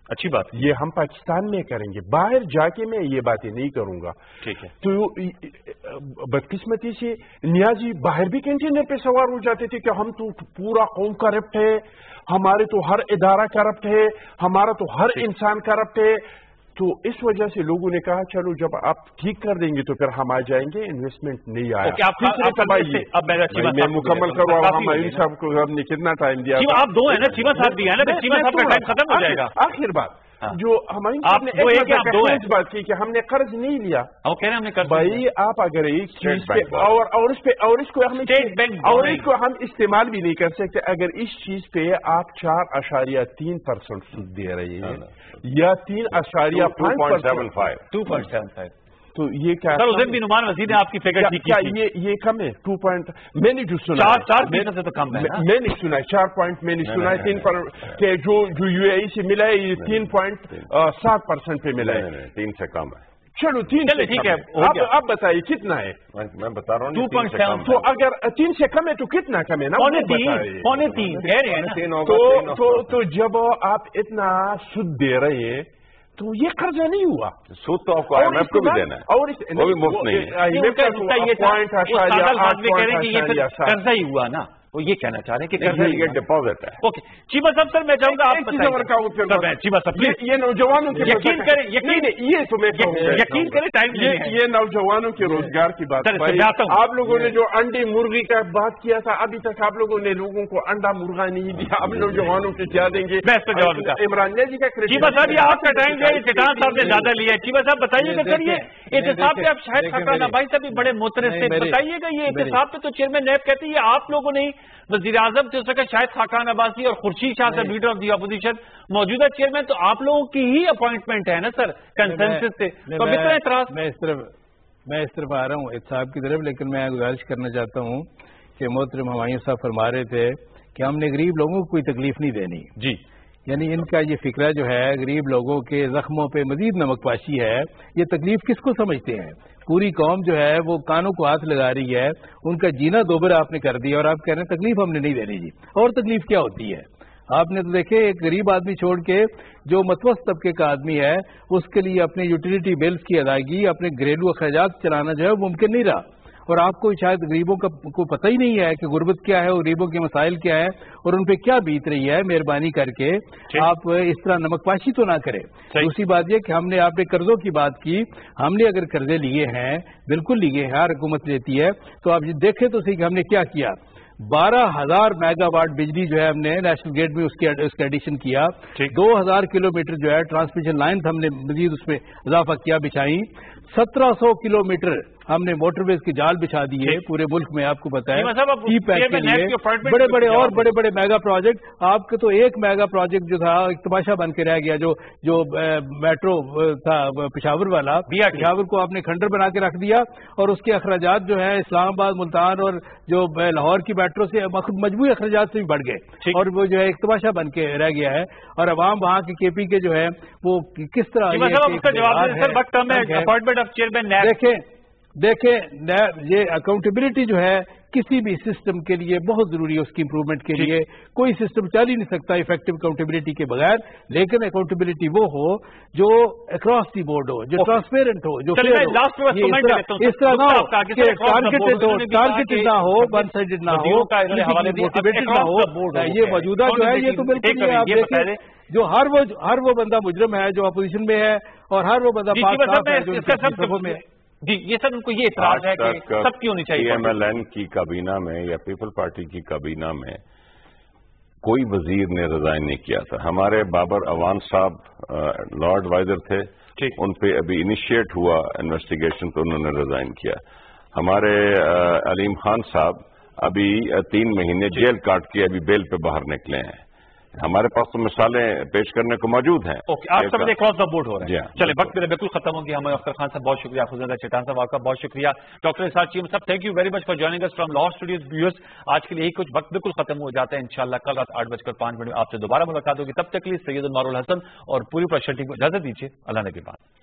अच्छी बात, ये हम पाकिस्तान में करेंगे, बाहर जाके मैं ये बातें नहीं करूंगा। ठीक है। तो बदकिस्मती से नियाजी बाहर भी कंटेनर पे सवार हो जाते थे कि हम तो पूरा कौम करप्ट है, हमारे तो हर इदारा करप्ट है, हमारा तो हर इंसान करप्ट है। तो इस वजह से लोगों ने कहा चलो जब आप ठीक कर देंगे तो फिर हम आ जाएंगे, इन्वेस्टमेंट नहीं आया। अब मैं मुकम्मल करूँ, हम साहब को हमने कितना टाइम दिया? आप दो है ना, चीमा साहब भी है ना, चीमा साहब का टाइम खत्म हो जाएगा। आखिर बात जो हमारी इस बात की कि हमने कर्ज नहीं लिया, वो कह रहे हैं हमने कर्ज भाई आप अगर एक चीज पे और इसको हम और इसको हम इस्तेमाल भी नहीं कर सकते, अगर इस चीज पे आप 4.3% सूद दे रहे हैं या 3.5%, 2.75, तो ये क्या सर? उस दिन भी नुमान वजीर ने आपकी फिगर ठीक की, ये कम है? 2 पॉइंट मैंने जो सुना 4% से तो कम है। मैंने सुना है 4 पॉइंट, मैंने सुना है 3 के जो UAE से मिला है ये 3.7% पे मिला है, 3 से कम है। चलो 3 से ठीक है। आप बताइए कितना है? मैं बता रहा हूँ 2.7। तो अगर 3 से कम है तो कितना कम है ना? 3.3 कह रहे हैं। तो जब आप इतना सूद दे रहे हैं तो ये कर्जा नहीं हुआ। सूद तो आपको IMF को भी देना है, और वो भी मुफ्त नहीं है। कर्जा ही हुआ ना, वो ये कहना चाह रहे हैं कि कर्जा ये डिपॉजिट है। ओके चीमा साहब, सर मैं चाहूंगा आप चीमा साहब ये नौजवानों के यकीन करें, ये तो मैं यकीन करें टाइम ये नौजवानों के रोजगार की बात। आप लोगों ने जो अंडे मुर्गी का बात किया था, अभी तक आप लोगों ने लोगों को अंडा मुर्गा नहीं दिया, अब नौजवानों के क्या देंगे? मैं इस पर जवाब दूंगा। इमरान जी का चीमा साहब ये आपका टाइम जो है चटान साहब ने ज्यादा लिया है। चीमा साहब बताइएगा सर, ये एहतसाब पे आप शायद खाकान अब्बासी साहब भी बड़े मोतरस थे, बताइएगा ये एहतसाब पे तो चेयरमैन नैब कहते हैं ये आप लोगों ने वजीर आजम थे, उसका शायद खाकान अब्बासी और खुर्शीद शाह से लीडर ऑफ दी अपोजिशन, मौजूदा चेयरमैन तो आप लोगों की ही अपॉइंटमेंट है ना सर, कंसेंसस से। तो कितना एतराज? मैं इस तरफ आ रहा हूँ साहब की तरफ, लेकिन मैं गुजारिश करना चाहता हूँ कि मोहतरम हुमायूं साहब फरमा रहे थे कि हमने गरीब लोगों को कोई तकलीफ नहीं देनी जी, यानी इनका ये फिक्रा जो है गरीब लोगों के जख्मों पे मजीद नमकपाशी है। ये तकलीफ किसको समझते हैं? पूरी कौम जो है वो कानों को हाथ लगा रही है, उनका जीना दोबारा आपने कर दिया और आप कह रहे हैं तकलीफ हमने नहीं देनी जी। और तकलीफ क्या होती है? आपने तो देखे एक गरीब आदमी छोड़ के जो मतवस्त तबके का आदमी है उसके लिए अपने यूटिलिटी बिल्स की अदायगी, अपने घरेलू अखराजात चलाना जो है मुमकिन नहीं रहा। और आपको शायद गरीबों को पता ही नहीं है कि गुर्बत क्या है और गरीबों के मसाइल क्या है और उन पे क्या बीत रही है। मेहरबानी करके आप इस तरह नमकपाशी तो ना करें। दूसरी बात यह कि आपने कर्जों की बात की, हमने अगर कर्जे लिए हैं, बिल्कुल लिए हैं, हर हुकूमत लेती है, तो आप देखें तो सही कि हमने क्या किया। 12,000 मेगावाट बिजली जो है हमने नेशनल ग्रिड में उसका एडिशन किया, 2,000 किलोमीटर जो है ट्रांसमिशन लाइन हमने मजीद उसमें इजाफा किया, बिछाई, 1700 किलोमीटर हमने मोटरवेज के जाल बिछा दिए पूरे मुल्क में। आपको पता है ई पैक के लिए बड़े बड़े मेगा प्रोजेक्ट। आपके तो एक मेगा प्रोजेक्ट जो था एक तमाशा बन के रह गया, जो मेट्रो था पेशावर वाला, पेशावर को आपने खंडर बना के रख दिया और उसके अखराजात जो है इस्लामाबाद, मुल्तान और जो लाहौर की मेट्रो से मजबूरी अखराजात से भी बढ़ गए और वो जो है एक तमाशा बन के रह गया है। और अवाम वहाँ के KP के जो है वो किस तरह देखें ये अकाउंटेबिलिटी जो है किसी भी सिस्टम के लिए बहुत जरूरी है, उसकी इंप्रूवमेंट के लिए। कोई सिस्टम चल ही नहीं सकता इफेक्टिव अकाउंटेबिलिटी के बगैर, लेकिन अकाउंटेबिलिटी वो हो जो अक्रॉस दी बोर्ड हो, जो ट्रांसपेरेंट हो, जो इस तरह ना हो कि टारगेटेड ना हो, वन साइडेड ना हो, मोटिवेटेड ना हो। ये मौजूदा जो है ये तो बिल्कुल आप देखिए जो हर वो बंदा मुजरम है जो अपोजिशन में है और हर वो बंदा में जी। ये सर उनको ये इतराज है कि सबकी होनी चाहिए। PMLN की काबीना में या पीपल पार्टी की काबीना में कोई वजीर ने रिजाइन नहीं किया था। हमारे बाबर अवान साहब लॉर्ड वाइजर थे, उन पे अभी इनिशिएट हुआ इन्वेस्टिगेशन तो उन्होंने रिजाइन किया। हमारे अलीम खान साहब अभी 3 महीने जेल काट के अभी बेल पे बाहर निकले हैं। हमारे पास तो मिसालें पेश करने को मौजूद हैं। ओके, आप सब क्रॉस द बोर्ड हो रहे हैं। चले वक्त मेरा बिल्कुल खत्म हो गया। हमें अख्तर खान साहब बहुत शुक्रिया, खुदा चटान साहब आपका बहुत शुक्रिया, डॉक्टर इसाद चीम साहब thank you very much for joining us from Lahore studios. Viewers आज के लिए कुछ वक्त बिल्कुल खत्म हो जाता है। इंशाल्लाह कल रात 8:05 आपसे दोबारा मुलाकात होगी। तब तक के लिए सैयद मारुल हसन और पूरी प्रेशर टीम को इजाजत दीजिए। अल्लाह ने के बाद।